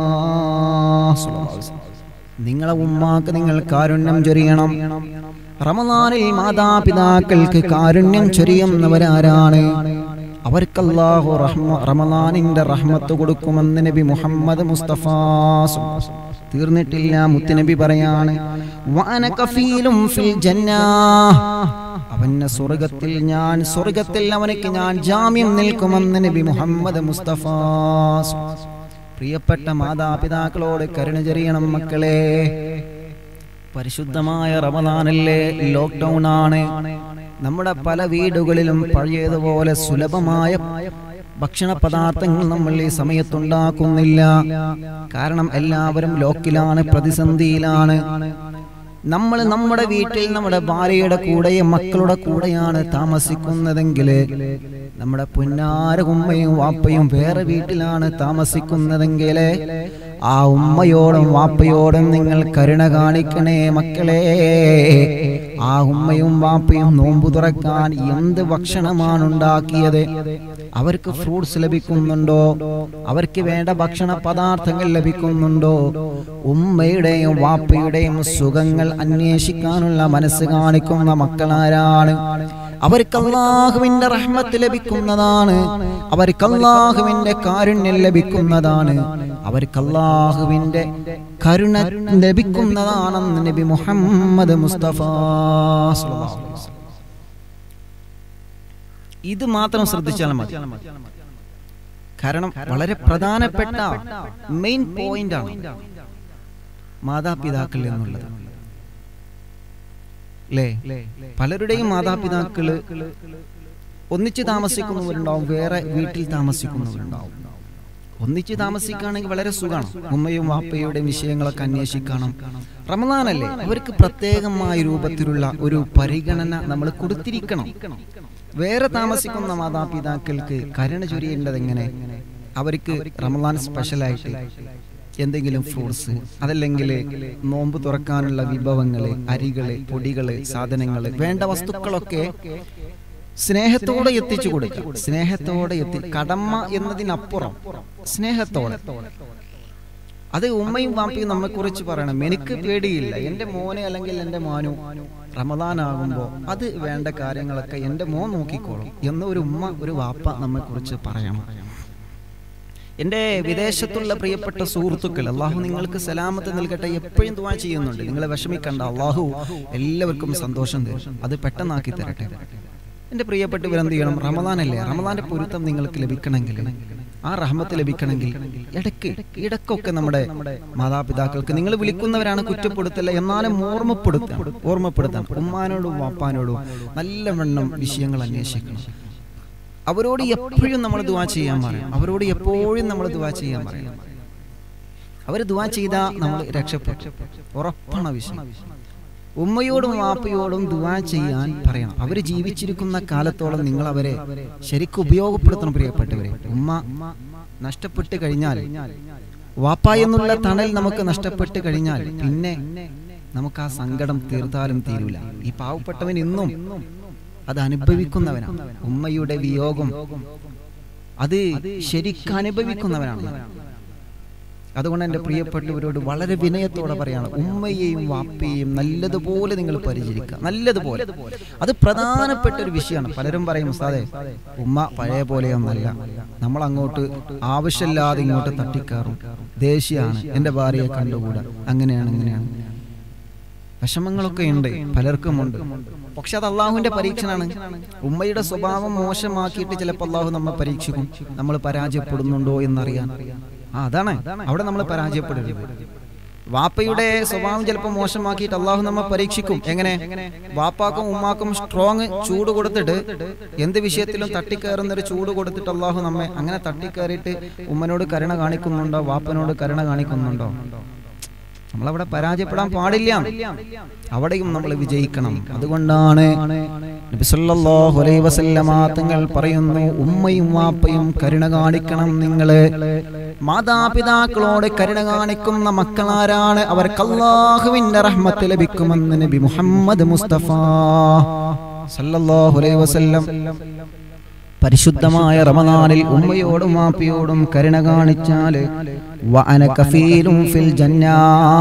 നിങ്ങളെ ഉമ്മാക്ക് നിങ്ങൾ കാരുണ്യം ചൊരിയണം. റമളാനിൽ മാതാപിതാക്കൾക്ക് കാരുണ്യം ചൊരിയുന്നവരാരാണ്? അവർക്ക് അല്ലാഹു റഹ്മ റമളാനിന്റെ റഹ്മത്ത് കൊടുക്കുമെന്ന് നബി മുഹമ്മദ് മുസ്തഫ. തീർന്നിട്ടില്ല, മുത്തുനബി പറയാണ് വഅന കഫീലും ഫിൽ ജന്നാ, അവന്റെ സ്വർഗ്ഗത്തിൽ ഞാൻ സ്വർഗ്ഗത്തിൽ അവനക്ക് ഞാൻ ജാമ്യം നിൽക്കുമെന്ന് നബി മുഹമ്മദ് മുസ്തഫ. പ്രിയപ്പെട്ട മാതാപിതാക്കളോട് കരുണ ചൊരിയണം മക്കളെ. പരിശുദ്ധമായ റമളാനല്ലേ, ലോക്ക്ഡൗൺ ആണ്. നമ്മുടെ പല വീടുകളിലും പഴയതുപോലെ സുലഭമായ ഭക്ഷണ പദാർത്ഥങ്ങൾ നമ്മൾ ഈ സമയത്തുണ്ടാക്കുന്നില്ല. കാരണം എല്ലാവരും ലോക്കിലാണ്, പ്രതിസന്ധിയിലാണ്. നമ്മൾ നമ്മുടെ വീട്ടിൽ നമ്മുടെ ഭാര്യയുടെ കൂടെയും മക്കളുടെ കൂടെയാണ് താമസിക്കുന്നതെങ്കിൽ നമ്മുടെ പുന്നാര ഉമ്മയും വാപ്പയും വേറെ വീട്ടിലാണ് താമസിക്കുന്നതെങ്കിൽ ആ ഉമ്മയോടും വാപ്പയോടും നിങ്ങൾ കരുണ കാണിക്കണേ മക്കളെ. ആ ഉമ്മയും വാപ്പയും നോമ്പു തുറക്കാൻ എന്ത് ഭക്ഷണമാണ് ഉണ്ടാക്കിയത്? അവർക്ക് ഫ്രൂട്ട്സ് ലഭിക്കുന്നുണ്ടോ? അവർക്ക് വേണ്ട ഭക്ഷണ പദാർത്ഥങ്ങൾ ലഭിക്കുന്നുണ്ടോ? ഉമ്മയുടെയും വാപ്പയുടെയും സുഖങ്ങൾ അന്വേഷിക്കാനുള്ള മനസ്സ് കാണിക്കുന്ന മക്കളാരാണ്? അവർക്ക് അല്ലാഹുവിന്റെ റഹ്മത്ത് ലഭിക്കുന്നതാണ്, അവർക്ക് അല്ലാഹുവിന്റെ കാരുണ്യം ലഭിക്കുന്നതാണ്, അവർക്ക് അല്ലാഹുവിന്റെ കരുണ ലഭിക്കുന്നതാണെന്ന് നബി മുഹമ്മദ് മുസ്തഫ. ഇത് മാത്രം ശ്രദ്ധിച്ചാൽ മതി. കാരണം വളരെ പ്രധാനപ്പെട്ട മെയിൻ പോയിന്റ് ആണ് മാതാപിതാക്കൾ എന്നുള്ളത്. അല്ലേ? പലരുടെയും മാതാപിതാക്കള് ഒന്നിച്ച് താമസിക്കുന്നവരുണ്ടാവും, വേറെ വീട്ടിൽ താമസിക്കുന്നവരുണ്ടാവും. ഒന്നിച്ച് താമസിക്കുകയാണെങ്കിൽ വളരെ സുഖമാണ്, ഉമ്മയും വാപ്പയുടെയും വിഷയങ്ങളൊക്കെ അന്വേഷിക്കണം. റമളാനല്ലേ, അവർക്ക് പ്രത്യേകമായ രൂപത്തിലുള്ള ഒരു പരിഗണന നമ്മൾ കൊടുത്തിരിക്കണം. വേറെ താമസിക്കുന്ന മാതാപിതാക്കൾക്ക് കരുണ ചൊരിയേണ്ടത് എങ്ങനെ? അവർക്ക് റമളാൻ സ്പെഷ്യലായിട്ട് എന്തെങ്കിലും ഫ്രൂട്ട്സ്, അതല്ലെങ്കിൽ നോമ്പ് തുറക്കാനുള്ള വിഭവങ്ങള്, അരികള്, പൊടികള്, സാധനങ്ങള്, വേണ്ട വസ്തുക്കളൊക്കെ സ്നേഹത്തോടെ എത്തിച്ചു കൊടുക്കുക. സ്നേഹത്തോടെ എത്തി, കടമ എന്നതിനപ്പുറം സ്നേഹത്തോടെ. അത് ഉമ്മയും വാപ്പയും നമ്മെ കുറിച്ച് പറയണം, എനിക്ക് പേടിയില്ല, എന്റെ മോനെ അല്ലെങ്കിൽ എന്റെ മോനു റമളാനാകുമ്പോ അത് വേണ്ട കാര്യങ്ങളൊക്കെ എന്റെ മോൻ നോക്കിക്കോളും എന്ന് ഒരു ഉമ്മ ഒരു വാപ്പ നമ്മെ കുറിച്ച് പറയണം. എൻ്റെ വിദേശത്തുള്ള പ്രിയപ്പെട്ട സുഹൃത്തുക്കൾ, അള്ളാഹു നിങ്ങൾക്ക് സലാമത്ത് നൽകട്ടെ. എപ്പോഴും ദുആ ചെയ്യുന്നുണ്ട്, നിങ്ങളെ വിഷമിക്കണ്ട, അള്ളാഹു എല്ലാവർക്കും സന്തോഷം തരും, അത് പെട്ടെന്നാക്കി തരട്ടെ. എൻ്റെ പ്രിയപ്പെട്ടവർ എന്ത് ചെയ്യണം? റമളാനല്ലേ, റമളാന്റെ പൊരുത്തം നിങ്ങൾക്ക് ലഭിക്കണമെങ്കിൽ, ആ റഹ്മത്ത് ലഭിക്കണമെങ്കിൽ ഇടയ്ക്ക് ഇടയ്ക്കൊക്കെ നമ്മുടെ മാതാപിതാക്കൾക്ക് നിങ്ങൾ വിളിക്കുന്നവരാണ്, കുറ്റപ്പെടുത്തല്ല, എന്നാലും ഓർമ്മപ്പെടുത്താം ഓർമ്മപ്പെടുത്താം ഉമ്മാനോടും വാപ്പാനോടും നല്ലവണ്ണം വിഷയങ്ങൾ അന്വേഷിക്കണം. അവരോട് എപ്പോഴും നമ്മൾ ദുആ ചെയ്യാൻ പറയണം. അവരോട് എപ്പോഴും നമ്മൾ ദുആ ചെയ്യാൻ പറയണം. അവർ ദുആ ചെയ്താൽ നമ്മൾ രക്ഷപ്പെട്ടു, ഉറപ്പാണ് വിഷയം. ഉമ്മയോടും വാപ്പയോടും ദുആ ചെയ്യാൻ പറയണം. അവർ ജീവിച്ചിരിക്കുന്ന കാലത്തോളം നിങ്ങൾ അവരെ ശരിക്കും ഉപയോഗപ്പെടുത്തണം പ്രിയപ്പെട്ടവരെ. ഉമ്മ നഷ്ടപ്പെട്ട് കഴിഞ്ഞാൽ, വാപ്പ എന്നുള്ള തണൽ നമുക്ക് നഷ്ടപ്പെട്ട് കഴിഞ്ഞാൽ പിന്നെ നമുക്ക് ആ സങ്കടം തീർത്താലും തീരൂല. ഈ പാവപ്പെട്ടവൻ ഇന്നും അത് അനുഭവിക്കുന്നവനാണ്. ഉമ്മയുടെ വിയോഗം അത് ശരിക്കും അനുഭവിക്കുന്നവനാണ്. അതുകൊണ്ട് എൻ്റെ പ്രിയപ്പെട്ടവരോട് വളരെ വിനയത്തോടെ പറയാണ്, ഉമ്മയെയും വാപ്പയെയും നല്ലതുപോലെ നിങ്ങൾ പരിചരിക്കുക, നല്ലതുപോലെ. അത് പ്രധാനപ്പെട്ട ഒരു വിഷയമാണ്. പലരും പറയും, ഉസ്താദേ ഉമ്മ പഴയ പോലെയൊന്നല്ല, നമ്മൾ അങ്ങോട്ട് ആവശ്യമില്ലാതെ ഇങ്ങോട്ട് തട്ടിക്കാറും, ദേഷ്യമാണ്, എൻ്റെ ഭാര്യയെ കണ്ടുകൂടാ, അങ്ങനെയാണ് ഇങ്ങനെയാണ്. വിഷമങ്ങളൊക്കെ ഉണ്ട്, പലർക്കും ഉണ്ട്. പക്ഷെ അത് അള്ളാഹുവിന്റെ പരീക്ഷണാണ്. ഉമ്മയുടെ സ്വഭാവം മോശമാക്കിയിട്ട് ചിലപ്പോൾ അള്ളാഹു നമ്മെ പരീക്ഷിക്കും, നമ്മൾ പരാജയപ്പെടുന്നുണ്ടോ എന്നറിയാൻ. ആ അതാണ് അവിടെ നമ്മൾ പരാജയപ്പെടരുത്. വാപ്പയുടെ സ്വഭാവം ചിലപ്പോൾ മോശമാക്കിയിട്ട് അള്ളാഹു നമ്മെ പരീക്ഷിക്കും. എങ്ങനെ? വാപ്പാക്കും ഉമ്മാക്കും സ്ട്രോങ് ചൂട് കൊടുത്തിട്ട് എന്ത് വിഷയത്തിലും തട്ടിക്കയറുന്നൊരു ചൂട് കൊടുത്തിട്ട് അള്ളാഹു നമ്മെ അങ്ങനെ തട്ടിക്കയറിയിട്ട് ഉമ്മനോട് കരുണ കാണിക്കുന്നുണ്ടോ, വാപ്പനോട് കരുണ കാണിക്കുന്നുണ്ടോ? നമ്മളവിടെ പരാജയപ്പെടാൻ പാടില്ല, അവിടെയും നമ്മൾ വിജയിക്കണം. അതുകൊണ്ടാണ് നബി സല്ലല്ലാഹു അലൈഹി വസല്ലമ തങ്ങൾ പറയുന്നു, ഉമ്മയും വാപ്പയും കരുണ കാണിക്കണം. നിങ്ങള് മാതാപിതാക്കളോട് കരുണ കാണിക്കുന്ന മക്കളാരാണ്? അവർക്ക് അല്ലാഹുവിന്റെ റഹ്മത്ത് ലഭിക്കുമെന്ന് നബി മുഹമ്മദ് മുസ്തഫ സല്ലല്ലാഹു അലൈഹി വസല്ലം പരിശുദ്ധമായ റമദാനിൽ ഉമ്മയോടും വാപ്പയോടും കരുണ കാണിച്ചാൽ വഅന കഫീലും ഫിൽ ജന്നാ,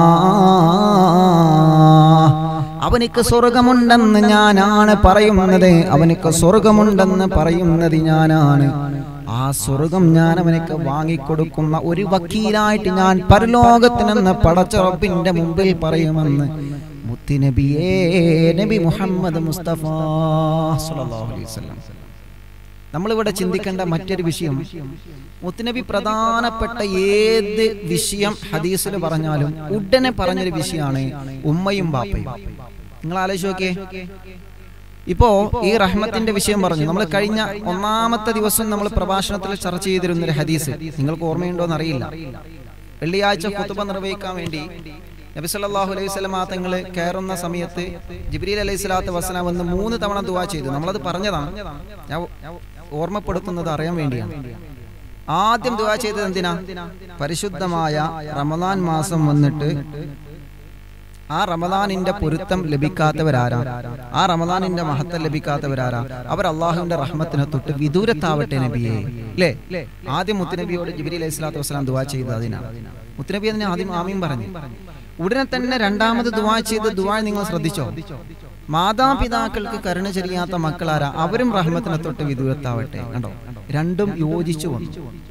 അവനിക്ക് സ്വർഗമുണ്ടെന്ന് ഞാനാണ് പറയുന്നത്. അവനിക്ക് സ്വർഗമുണ്ടെന്ന് പറയുന്നത് ഞാനാണ്. ആ സ്വർഗം ഞാൻ അവനക്ക് വാങ്ങിക്കൊടുക്കുന്ന ഒരു വക്കീലായിട്ട് ഞാൻ പരലോകത്തിനെന്ന് പടച്ച റബ്ബിന്റെ മുമ്പിൽ പറയുമെന്ന് മുത്തുനബിയേ നബി മുഹമ്മദ് മുസ്തഫ സല്ലല്ലാഹു അലൈഹി വസല്ലം. നമ്മളിവിടെ ചിന്തിക്കേണ്ട മറ്റൊരു വിഷയം, മുത്തുനബി പ്രധാനപ്പെട്ട ഏത് വിഷയം ഹദീസിൽ പറഞ്ഞാലും ഉടനെ പറഞ്ഞൊരു വിഷയമാണ് ഉമ്മയും ബാപ്പയും. നിങ്ങൾ ആലോചിച്ച് നോക്കിയേ. ഇപ്പോ ഈ റഹ്മത്തിന്റെ വിഷയം പറഞ്ഞു. നമ്മൾ കഴിഞ്ഞ ഒന്നാമത്തെ ദിവസം നമ്മൾ പ്രഭാഷണത്തിൽ ചർച്ച ചെയ്തിരുന്നൊരു ഹദീസ് നിങ്ങൾക്ക് ഓർമ്മയുണ്ടോന്ന് അറിയില്ല. വെള്ളിയാഴ്ച ഖുതുബ നിർവഹിക്കാൻ വേണ്ടി നബി സല്ലല്ലാഹു അലൈഹി വസല്ലം തങ്ങൾ കയറുന്ന സമയത്ത് ജിബ്രീൽ അലൈഹി സ്വലാത്തു വസ്സലാം വന്ന് മൂന്ന് തവണ ദുആ ചെയ്തു. നമ്മളത് പറഞ്ഞതാണ്, ഞാൻ ഓർമ്മപ്പെടുത്തുന്നത് അറിയാൻ വേണ്ടിയാണ്. ആദ്യം ദുആ ചെയ്തത് എന്തിനാ? പരിശുദ്ധമായ റമദാൻ മാസം വന്നിട്ട് ആ റമദാനിന്റെ പൊരുത്തം ലഭിക്കാത്തവരാരാ, ആ റമദാനിന്റെ മഹത്വം ലഭിക്കാത്തവരാരാ, അവർ അള്ളാഹുവിന്റെ റഹ്മത്തിനെ തൊട്ട് വിദൂരത്താവട്ടെ നബിയെ. അല്ലേ? ആദ്യം മുത്തുനബിയോട് ജിബ്രീൽ അലൈഹി സ്വലാത്തു വസ്സലാം ദുആ ചെയ്തത് അതിനാണ്. മുത്തുനബി അതിനെ ആദ്യം ആമീൻ പറഞ്ഞു. ഉടനെ തന്നെ രണ്ടാമത് ദുആ ചെയ്ത് ദുആ നിങ്ങൾ ശ്രദ്ധിച്ചോ? മാതാപിതാക്കൾക്ക് കരുണ ചെയ്യാത്ത മക്കളാരാ, അവരും റഹ്മത്തിനെ തൊട്ട് വിദൂരത്താവട്ടെ. കണ്ടോ? രണ്ടും യോജിച്ചു വന്നു.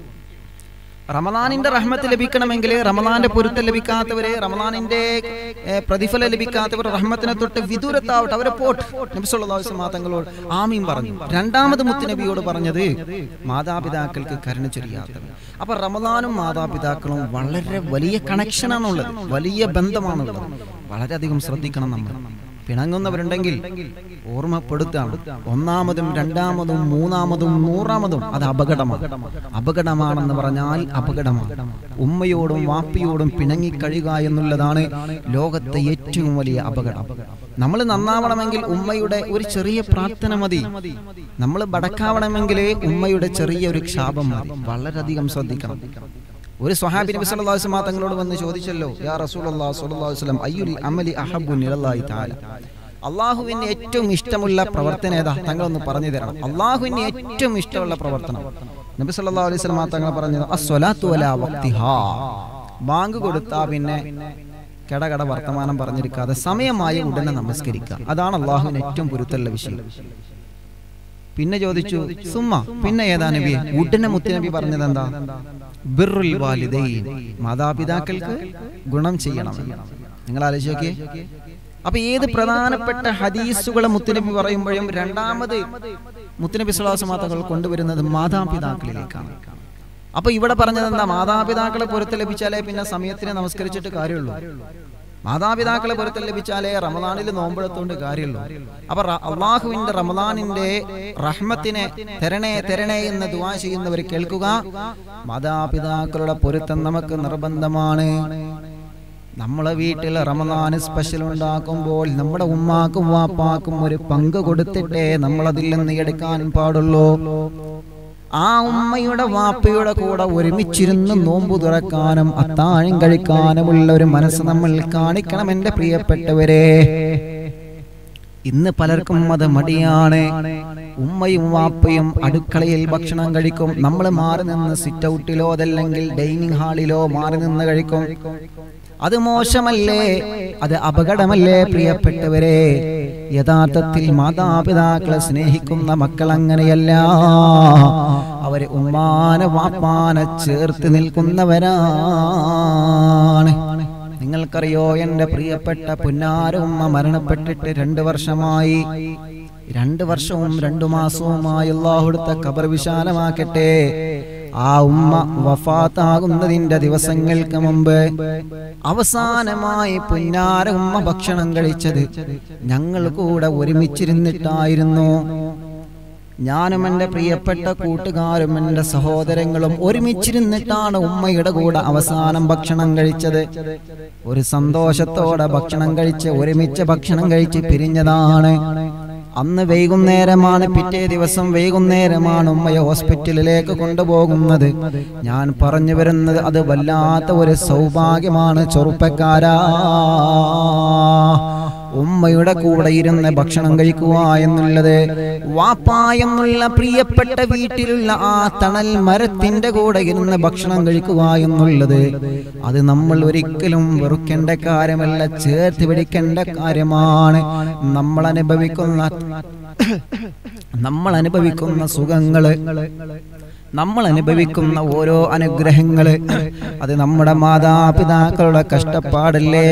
റമദാനിന്റെ റഹ്മത്ത് ലഭിക്കണമെങ്കിൽ റമദാന്റെ പൊരുത്തം ലഭിക്കാത്തവരെ, റമദാനിന്റെ പ്രതിഫലം ലഭിക്കാത്തവർ റഹ്മത്തിനെ തൊട്ട് വിദൂരത്താവട്ടെ, അവരെ പോട്ട്. നബി സല്ലല്ലാഹു അലൈഹി വസല്ലം തങ്ങളോട് ആമീൻ പറഞ്ഞു. രണ്ടാമത് മുത്തുനബിയോട് പറഞ്ഞത് മാതാപിതാക്കൾക്ക് കരുണ ചെയ്യാത്തവർ. അപ്പൊ റമദാനും മാതാപിതാക്കളും വളരെ വലിയ കണക്ഷനാണുള്ളത്, വലിയ ബന്ധമാണുള്ളത്. വളരെയധികം ശ്രദ്ധിക്കണം. നമ്മൾ പിണങ്ങുന്നവരുണ്ടെങ്കിൽ ഓർമ്മപ്പെടുത്താണ്. ഒന്നാമതും രണ്ടാമതും മൂന്നാമതും നൂറാമതും അത് അപകടമാണ്. അപകടമാണെന്ന് പറഞ്ഞാൽ അപകടമാണ്. ഉമ്മയോടും വാപ്പയോടും പിണങ്ങിക്കഴിയുക എന്നുള്ളതാണ് ലോകത്തെ ഏറ്റവും വലിയ അപകടം. നമ്മൾ നന്നാവണമെങ്കിൽ ഉമ്മയുടെ ഒരു ചെറിയ പ്രാർത്ഥന മതി. നമ്മൾ ബടക്കാവണമെങ്കിൽ ഉമ്മയുടെ ചെറിയൊരു ക്ഷാപം മതി. വളരെയധികം ശ്രദ്ധിക്കണം. ഒരു സ്വഹാബി നബി സല്ലല്ലാഹു അലൈഹി വസല്ലം തങ്ങളോട് വന്ന് ചോദിച്ചല്ലോ, യാ റസൂലുള്ളാഹി സ്വല്ലല്ലാഹു അലൈഹി വസല്ലം അയ്യുൽ അമലി അഹബ്ബു ഇലല്ലാഹി തആല, അല്ലാഹുവിന് ഏറ്റവും ഇഷ്ടമുള്ള പ്രവർത്തനം ഏതാ? തങ്ങളൊന്ന് പറഞ്ഞു തരണം. അല്ലാഹുവിന് ഏറ്റവും ഇഷ്ടമുള്ള പ്രവർത്തനം. നബി സല്ലല്ലാഹു അലൈഹി വസല്ലം തങ്ങൾ പറഞ്ഞത് അസ്സലാത്തു അലാ വഖ്തിഹാ, ബാങ്ക് കൊടുത്താ പിന്നെ കടകട വർത്തമാനം പറഞ്ഞിരിക്കാതെ സമയമായ ഉടനെ നമസ്കരിക്കുക. അതാണ് അല്ലാഹുവിന് ഏറ്റവും പൊരുത്തമുള്ള വിഷയം. പിന്നെ ചോദിച്ചു സുമ്മ, പിന്നെ ഏതാ നബി? ഉടനെ മുത്തുനബി പറഞ്ഞത് എന്താ? ബിർറുൽ വാലിദൈൻ, മാതാപിതാക്കൾക്ക് ഗുണം ചെയ്യണം. നിങ്ങൾ ആലോചിച്ച് നോക്കിയേ. അപ്പൊ ഏത് പ്രധാനപ്പെട്ട ഹദീസുകളെ മുത്തുനബി പറയുമ്പോഴും രണ്ടാമത് മുത്തുനബി സ്വല്ലല്ലാഹു അലൈഹി വസല്ലം തങ്ങൾ കൊണ്ടുവരുന്നത് മാതാപിതാക്കളിലേക്കാണ്. അപ്പൊ ഇവിടെ പറഞ്ഞത് എന്താ? മാതാപിതാക്കളെ പൊരുത്തം ലഭിച്ചാലേ പിന്നെ സമയത്തിന് നമസ്കരിച്ചിട്ട് കാര്യമുള്ളൂ. മാതാപിതാക്കളെ പൊരുത്തം ലഭിച്ചാലേ റമദാനിൽ നോമ്പെടുത്തോണ്ട് കാര്യമുള്ളൂ. അപ്പൊ അള്ളാഹുവിന്റെ റമദാനിന്റെ റഹ്മത്തിനെ തരണേ തരണേ എന്ന് ദുആ ചെയ്യുന്നവർ കേൾക്കുക, മാതാപിതാക്കളുടെ പൊരുത്തം നമുക്ക് നിർബന്ധമാണ്. നമ്മളെ വീട്ടിൽ റമദാൻ സ്പെഷ്യൽ ഉണ്ടാക്കുമ്പോൾ നമ്മുടെ ഉമ്മാക്കും വാപ്പാക്കും ഒരു പങ്ക് കൊടുത്തിട്ടേ നമ്മളതിൽ നിന്ന് എടുക്കാൻ പാടുള്ളൂ. ആ ഉമ്മയുടെ വാപ്പയുടെ കൂടെ ഒരുമിച്ചിരുന്ന് നോമ്പു തുറക്കാനും അത്താഴം കഴിക്കാനുമുള്ള ഒരു മനസ്സ് നമ്മൾ കാണിക്കണം എൻ്റെ പ്രിയപ്പെട്ടവരെ. ഇന്ന് പലർക്കും അത് മടിയാണ്. ഉമ്മയും വാപ്പയും അടുക്കളയിൽ ഭക്ഷണം കഴിക്കും, നമ്മൾ മാറി നിന്ന് സിറ്റ് ഔട്ടിലോ അതല്ലെങ്കിൽ ഡൈനിങ് ഹാളിലോ മാറി നിന്ന് കഴിക്കും. അത് മോശമല്ലേ? അത് അപകടമല്ലേ പ്രിയപ്പെട്ടവരെ? യഥാർത്ഥത്തിൽ മാതാപിതാക്കളെ സ്നേഹിക്കുന്ന മക്കൾ അങ്ങനെയല്ല. അവരെ ഉമ്മാനെ വാപ്പാനെ ചേർത്ത് നിൽക്കുന്നവരാണ്. നിങ്ങൾക്കറിയോ എൻ്റെ പ്രിയപ്പെട്ട പുന്നാര ഉമ്മ മരണപ്പെട്ടിട്ട് രണ്ട് വർഷമായി. രണ്ട് വർഷവും രണ്ടു മാസവുമായി അല്ലാഹുവിന്റെ ഖബർ വിശാലമാക്കട്ടെ. ആ ഉമ്മ വഫാത്താകുന്നതിന്റെ ദിവസങ്ങൾക്ക് മുമ്പ് അവസാനമായി പുന്നാര ഉമ്മ ഭക്ഷണം കഴിച്ചത് ഞങ്ങൾ കൂടെ ഒരുമിച്ചിരുന്നിട്ടായിരുന്നു. ഞാനും എൻ്റെ പ്രിയപ്പെട്ട കൂട്ടുകാരും എൻ്റെ സഹോദരങ്ങളും ഒരുമിച്ചിരുന്നിട്ടാണ് ഉമ്മയുടെ കൂടെ അവസാനം ഭക്ഷണം കഴിച്ചത്. ഒരു സന്തോഷത്തോടെ ഭക്ഷണം കഴിച്ച് ഒരുമിച്ച് ഭക്ഷണം കഴിച്ച് പിരിഞ്ഞതാണ്. അന്ന് വൈകുന്നേരമാണ്, പിറ്റേ ദിവസം വൈകുന്നേരമാണ് ഉമ്മയെ ഹോസ്പിറ്റലിലേക്ക് കൊണ്ടുപോകുന്നത്. ഞാൻ പറഞ്ഞു വരുന്നത് അത് വല്ലാത്ത ഒരു സൗഭാഗ്യമാണ് ചെറുപ്പക്കാരാ. ഉമ്മയുടെ കൂടെ ഇരുന്ന് ഭക്ഷണം കഴിക്കുക എന്നുള്ളത്, വാപ്പ എന്നുള്ള പ്രിയപ്പെട്ട വീട്ടിലുള്ള ആ തണൽ മരത്തിന്റെ കൂടെ ഇരുന്ന് ഭക്ഷണം കഴിക്കുക എന്നുള്ളത് അത് നമ്മൾ ഒരിക്കലും വെറുക്കേണ്ട കാര്യമല്ല, ചേർത്ത് പിടിക്കേണ്ട കാര്യമാണ്. നമ്മൾ അനുഭവിക്കുന്ന നമ്മൾ അനുഭവിക്കുന്ന സുഖങ്ങള്, നമ്മൾ അനുഭവിക്കുന്ന ഓരോ അനുഗ്രഹങ്ങള് അത് നമ്മുടെ മാതാപിതാക്കളുടെ കഷ്ടപ്പാടല്ലേ.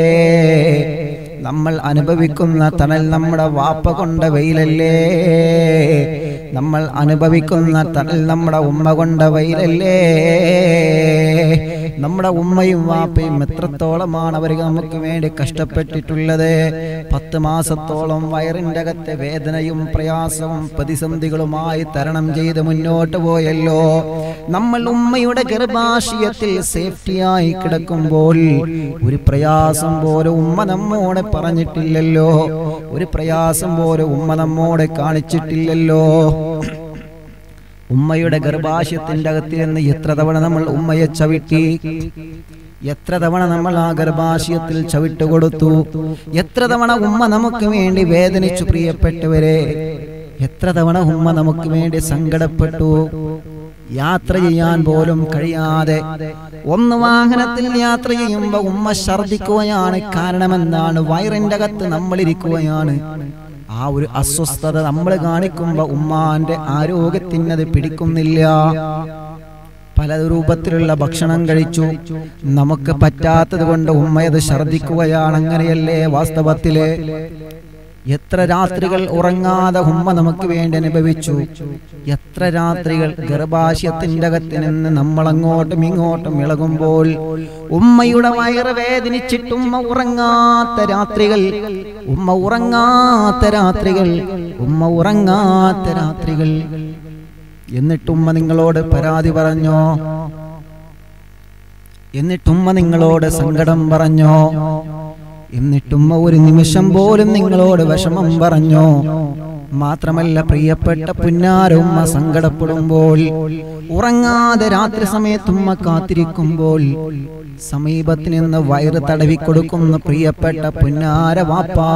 നമ്മൾ അനുഭവിക്കുന്ന തണൽ നമ്മുടെ വാപ്പ കൊണ്ട വെയിലല്ലേ. നമ്മൾ അനുഭവിക്കുന്ന തണൽ നമ്മുടെ ഉമ്മ കൊണ്ട വെയിലല്ലേ. നമ്മുടെ ഉമ്മയും വാപ്പയും എത്രത്തോളമാണ് അവർ നമുക്ക് വേണ്ടി കഷ്ടപ്പെട്ടിട്ടുള്ളത്. പത്ത് മാസത്തോളം വയറിൻ്റെ അകത്തെ വേദനയും പ്രയാസവും പ്രതിസന്ധികളുമായി തരണം ചെയ്ത് മുന്നോട്ട് പോയല്ലോ. നമ്മൾ ഉമ്മയുടെ ഗർഭാശയത്തിൽ സേഫ്റ്റിയായി കിടക്കുമ്പോൾ ഒരു പ്രയാസം പോലെ ഉമ്മ നമ്മോട് പറഞ്ഞിട്ടില്ലല്ലോ, ഒരു പ്രയാസം പോലെ ഉമ്മ നമ്മോട് കാണിച്ചിട്ടില്ലല്ലോ. ഉമ്മയുടെ ഗർഭാശയത്തിന്റെ അകത്ത് നിന്ന് എത്ര തവണ നമ്മൾ ഉമ്മയെ ചവിട്ടി, എത്ര തവണ നമ്മൾ ആ ഗർഭാശയത്തിൽ ചവിട്ട് കൊടുത്തു, എത്ര തവണ ഉമ്മ നമുക്ക് വേണ്ടി വേദനിച്ചു. പ്രിയപ്പെട്ടവരെ, എത്ര തവണ ഉമ്മ നമുക്ക് വേണ്ടി സങ്കടപ്പെട്ടു. യാത്ര ചെയ്യാൻ പോലും കഴിയാതെ ഒന്ന് വാഹനത്തിൽ യാത്ര ചെയ്യുമ്പോ ഉമ്മ ഛർദിക്കുകയാണ്. കാരണമെന്താണ്? വയറിന്റെ അകത്ത് നമ്മൾ ഇരിക്കുകയാണ്. ആ ഒരു അസ്വസ്ഥത നമ്മൾ കാണിക്കുമ്പോ ഉമ്മാന്റെ ആരോഗ്യത്തിനത് പിടിക്കുന്നില്ല. പല രൂപത്തിലുള്ള ഭക്ഷണം കഴിച്ചു, നമുക്ക് പറ്റാത്തത് കൊണ്ട് ഉമ്മയത് ഛർദിക്കുകയാണ്. അങ്ങനെയല്ലേ വാസ്തവത്തില്? എത്ര രാത്രികൾ ഉറങ്ങാതെ ഉമ്മ നമുക്ക് വേണ്ടി അനുഭവിച്ചു. എത്ര രാത്രികൾ ഗർഭാശയത്തിന്റെ അകത്ത് നിന്ന് നമ്മൾ അങ്ങോട്ടും ഇങ്ങോട്ടും ഇളകുമ്പോൾ ഉമ്മയുടെ വയറ് വേദനിച്ചിട്ട് ഉമ്മ ഉറങ്ങാത്ത രാത്രികൾ, ഉമ്മ ഉറങ്ങാത്ത രാത്രികൾ, ഉമ്മ ഉറങ്ങാത്ത രാത്രികൾ. എന്നിട്ടുമ്മ നിങ്ങളോട് പരാതി പറഞ്ഞോ? എന്നിട്ടുമ്മ നിങ്ങളോട് സങ്കടം പറഞ്ഞോ? എന്നിട്ടുമ്മ ഒരു നിമിഷം പോലും നിങ്ങളോട് വിഷമം പറഞ്ഞോ? മാത്രമല്ല, പ്രിയപ്പെട്ട പുന്നാരുമ്മ സങ്കടപ്പെടുമ്പോൾ, ഉറങ്ങാതെ രാത്രി സമയത്തുമ്മ കാത്തിരിക്കുമ്പോൾ സമീപത്ത് നിന്ന് വയറ് തടവിക്കൊടുക്കുന്ന പ്രിയപ്പെട്ട പുന്നാര വാപ്പാ,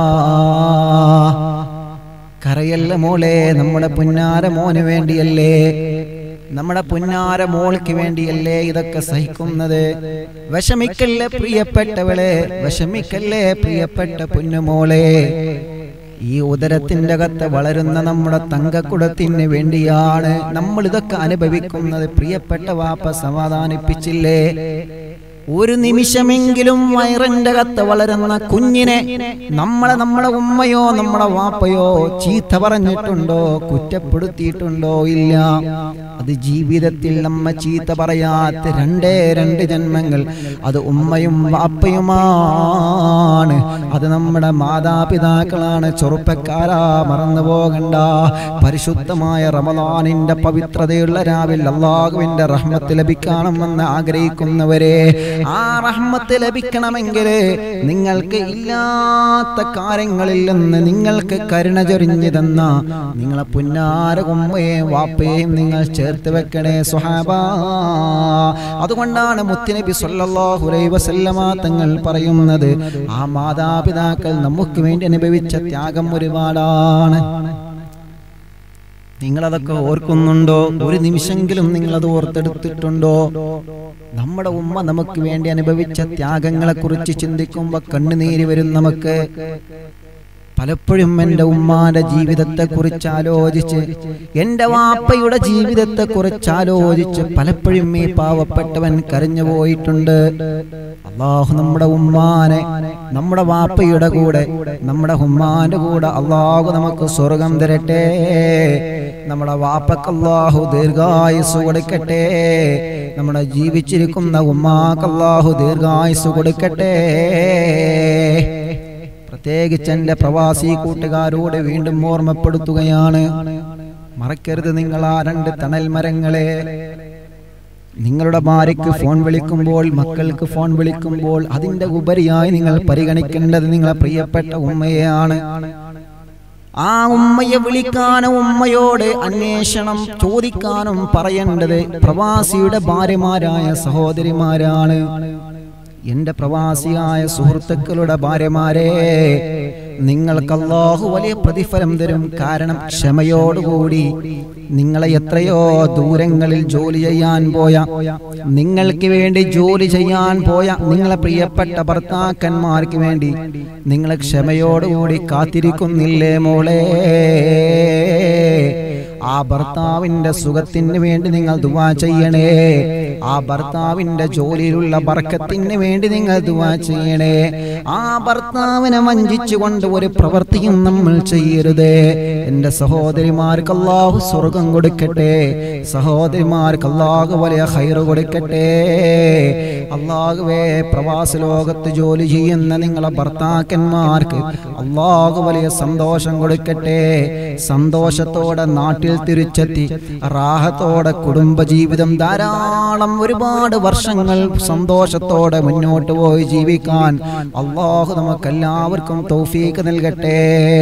കരയല്ല മോളെ, നമ്മുടെ പുന്നാര മോന് വേണ്ടിയല്ലേ, നമ്മുടെ പുന്നാര മോൾക്ക് വേണ്ടിയല്ലേ ഇതൊക്കെ സഹിക്കുന്നത്. വിഷമിക്കല്ലേ പ്രിയപ്പെട്ടവളെ, വിഷമിക്കല്ലേ പ്രിയപ്പെട്ട പുന്നുമോളെ. ഈ ഉദരത്തിന്റെ അകത്ത് വളരുന്ന നമ്മുടെ തങ്കക്കുടത്തിന് വേണ്ടിയാണ് നമ്മൾ ഇതൊക്കെ അനുഭവിക്കുന്നത്. പ്രിയപ്പെട്ട വാപ്പ സമാധാനിപ്പിച്ചില്ലേ? ഒരു നിമിഷമെങ്കിലും വയറിന്റെ അകത്ത് വളരുന്ന കുഞ്ഞിനെ നമ്മളെ നമ്മുടെ ഉമ്മയോ നമ്മുടെ വാപ്പയോ ചീത്ത പറഞ്ഞിട്ടുണ്ടോ, കുറ്റപ്പെടുത്തിയിട്ടുണ്ടോ? ഇല്ല. അത് ജീവിതത്തിൽ നമ്മ ചീത്ത പറയാത്ത രണ്ടേ രണ്ട് ജന്മങ്ങൾ അത് ഉമ്മയും വാപ്പയുമാണ്. അത് നമ്മുടെ മാതാപിതാക്കളാണ്. ചെറുപ്പക്കാരാ, മറന്നു പോകണ്ട. പരിശുദ്ധമായ റമളാനിന്റെ പവിത്രതയുള്ള രാവിൽ അല്ലാഹുവിന്റെ റഹ്മത്ത് ലഭിക്കണമെന്ന് ആഗ്രഹിക്കുന്നവരെ, ആ റഹ്മത്ത് ലഭിക്കണമെങ്കിൽ നിങ്ങൾക്ക് ഇല്ലാത്ത കാര്യങ്ങളിൽ നിന്ന് നിങ്ങൾക്ക് കരുണ ചൊരിഞ്ഞു തന്ന നിങ്ങളെ പുന്നാര ഉമ്മയെയും വാപ്പയെയും നിങ്ങൾ ചേർത്ത് വെക്കണേ സ്വഹാബ. അതുകൊണ്ടാണ് മുത്തുനബി സ്വല്ലല്ലാഹു അലൈഹി വസല്ലമ തങ്ങൾ പറയുന്നത്, ആ മാതാപിതാക്കൾ നമുക്ക് വേണ്ടി അനുഭവിച്ച ത്യാഗം ഒരുപാടാണ്. നിങ്ങളതൊക്കെ ഓർക്കുന്നുണ്ടോ? ഒരു നിമിഷമെങ്കിലും നിങ്ങളത് ഓർത്തെടുത്തിട്ടുണ്ടോ? നമ്മുടെ ഉമ്മ നമുക്ക് വേണ്ടി അനുഭവിച്ച ത്യാഗങ്ങളെ കുറിച്ച് ചിന്തിക്കുമ്പോ കണ്ണുനീര് വരും നമുക്ക്. പലപ്പോഴും എൻ്റെ ഉമ്മാന്റെ ജീവിതത്തെ കുറിച്ച് ആലോചിച്ച്, എൻ്റെ വാപ്പയുടെ ജീവിതത്തെ കുറിച്ച് ആലോചിച്ച് പലപ്പോഴും ഈ പാവപ്പെട്ടവൻ കരഞ്ഞു പോയിട്ടുണ്ട്. അല്ലാഹു നമ്മുടെ ഉമ്മാനെ നമ്മുടെ വാപ്പയുടെ കൂടെ, നമ്മുടെ ഉമ്മാന്റെ കൂടെ അല്ലാഹു നമുക്ക് സ്വർഗം തരട്ടെ. നമ്മുടെ വാപ്പക്ക് അല്ലാഹു ദീർഘായുസ് കൊടുക്കട്ടെ. നമ്മുടെ ജീവിച്ചിരിക്കുന്ന ഉമ്മാക്ക് അല്ലാഹു ദീർഘായുസ് കൊടുക്കട്ടെ. പ്രത്യേകിച്ച് എൻ്റെ പ്രവാസി കൂട്ടുകാരോട് വീണ്ടും ഓർമ്മപ്പെടുത്തുകയാണ്, മറക്കരുത് നിങ്ങൾ ആ രണ്ട് തണൽ മരങ്ങളെ. നിങ്ങളുടെ ഭാര്യയ്ക്ക് ഫോൺ വിളിക്കുമ്പോൾ, മക്കൾക്ക് ഫോൺ വിളിക്കുമ്പോൾ അതിൻ്റെ ഉപരിയായി നിങ്ങൾ പരിഗണിക്കേണ്ടത് നിങ്ങളെ പ്രിയപ്പെട്ട ഉമ്മയെയാണ്. ആ ഉമ്മയെ വിളിക്കാനും ഉമ്മയോട് അന്വേഷണം ചോദിക്കാനും പറയേണ്ടത് പ്രവാസിയുടെ ഭാര്യമാരായ സഹോദരിമാരാണ്. എന്റെ പ്രവാസിയായ സുഹൃത്തുക്കളുടെ ഭാര്യമാരെ, നിങ്ങൾക്ക് അല്ലാഹു വലിയ പ്രതിഫലം തരും. കാരണം ക്ഷമയോടുകൂടി നിങ്ങളെ എത്രയോ ദൂരങ്ങളിൽ ജോലി ചെയ്യാൻ പോയ, നിങ്ങൾക്ക് വേണ്ടി ജോലി ചെയ്യാൻ പോയ നിങ്ങളെ പ്രിയപ്പെട്ട ഭർത്താക്കന്മാർക്ക് വേണ്ടി നിങ്ങൾ ക്ഷമയോടുകൂടി കാത്തിരിക്കുന്നില്ലേ മോളെ? ആ ഭർത്താവിന്റെ സുഖത്തിന് വേണ്ടി നിങ്ങൾ ദുആ ചെയ്യണേ. ആ ഭർത്താവിന്റെ ജോലിയിലുള്ള ബർക്കത്തിന് വേണ്ടി നിങ്ങൾ ദുആ ചെയ്യണേ. ആ ഭർത്താവിനെ വഞ്ചിച്ചുകൊണ്ട് ഒരു പ്രവൃത്തിയും നമ്മൾ ചെയ്യരുത്. എൻ്റെ സഹോദരിമാർക്ക് അല്ലാഹു സ്വർഗം കൊടുക്കട്ടെ. സഹോദരിമാർക്ക് അല്ലാഹു വലിയ ഖൈർ കൊടുക്കട്ടെ. അല്ലാഹുവേ, പ്രവാസ ലോകത്ത് ജോലി ചെയ്യുന്ന നിങ്ങളെ ഭർത്താക്കന്മാർക്ക് അല്ലാഹു വലിയ സന്തോഷം കൊടുക്കട്ടെ. സന്തോഷത്തോടെ നാട്ടിൽ തിരിച്ചെത്തി റാഹത്തോടെ കുടുംബജീവിതം ധാരാളം ഒരുപാട് വർഷങ്ങൾ സന്തോഷത്തോടെ മുന്നോട്ട് പോയി ജീവിക്കാൻ അല്ലാഹു നമുക്കെല്ലാവർക്കും തൗഫീഖ് നൽകട്ടെ.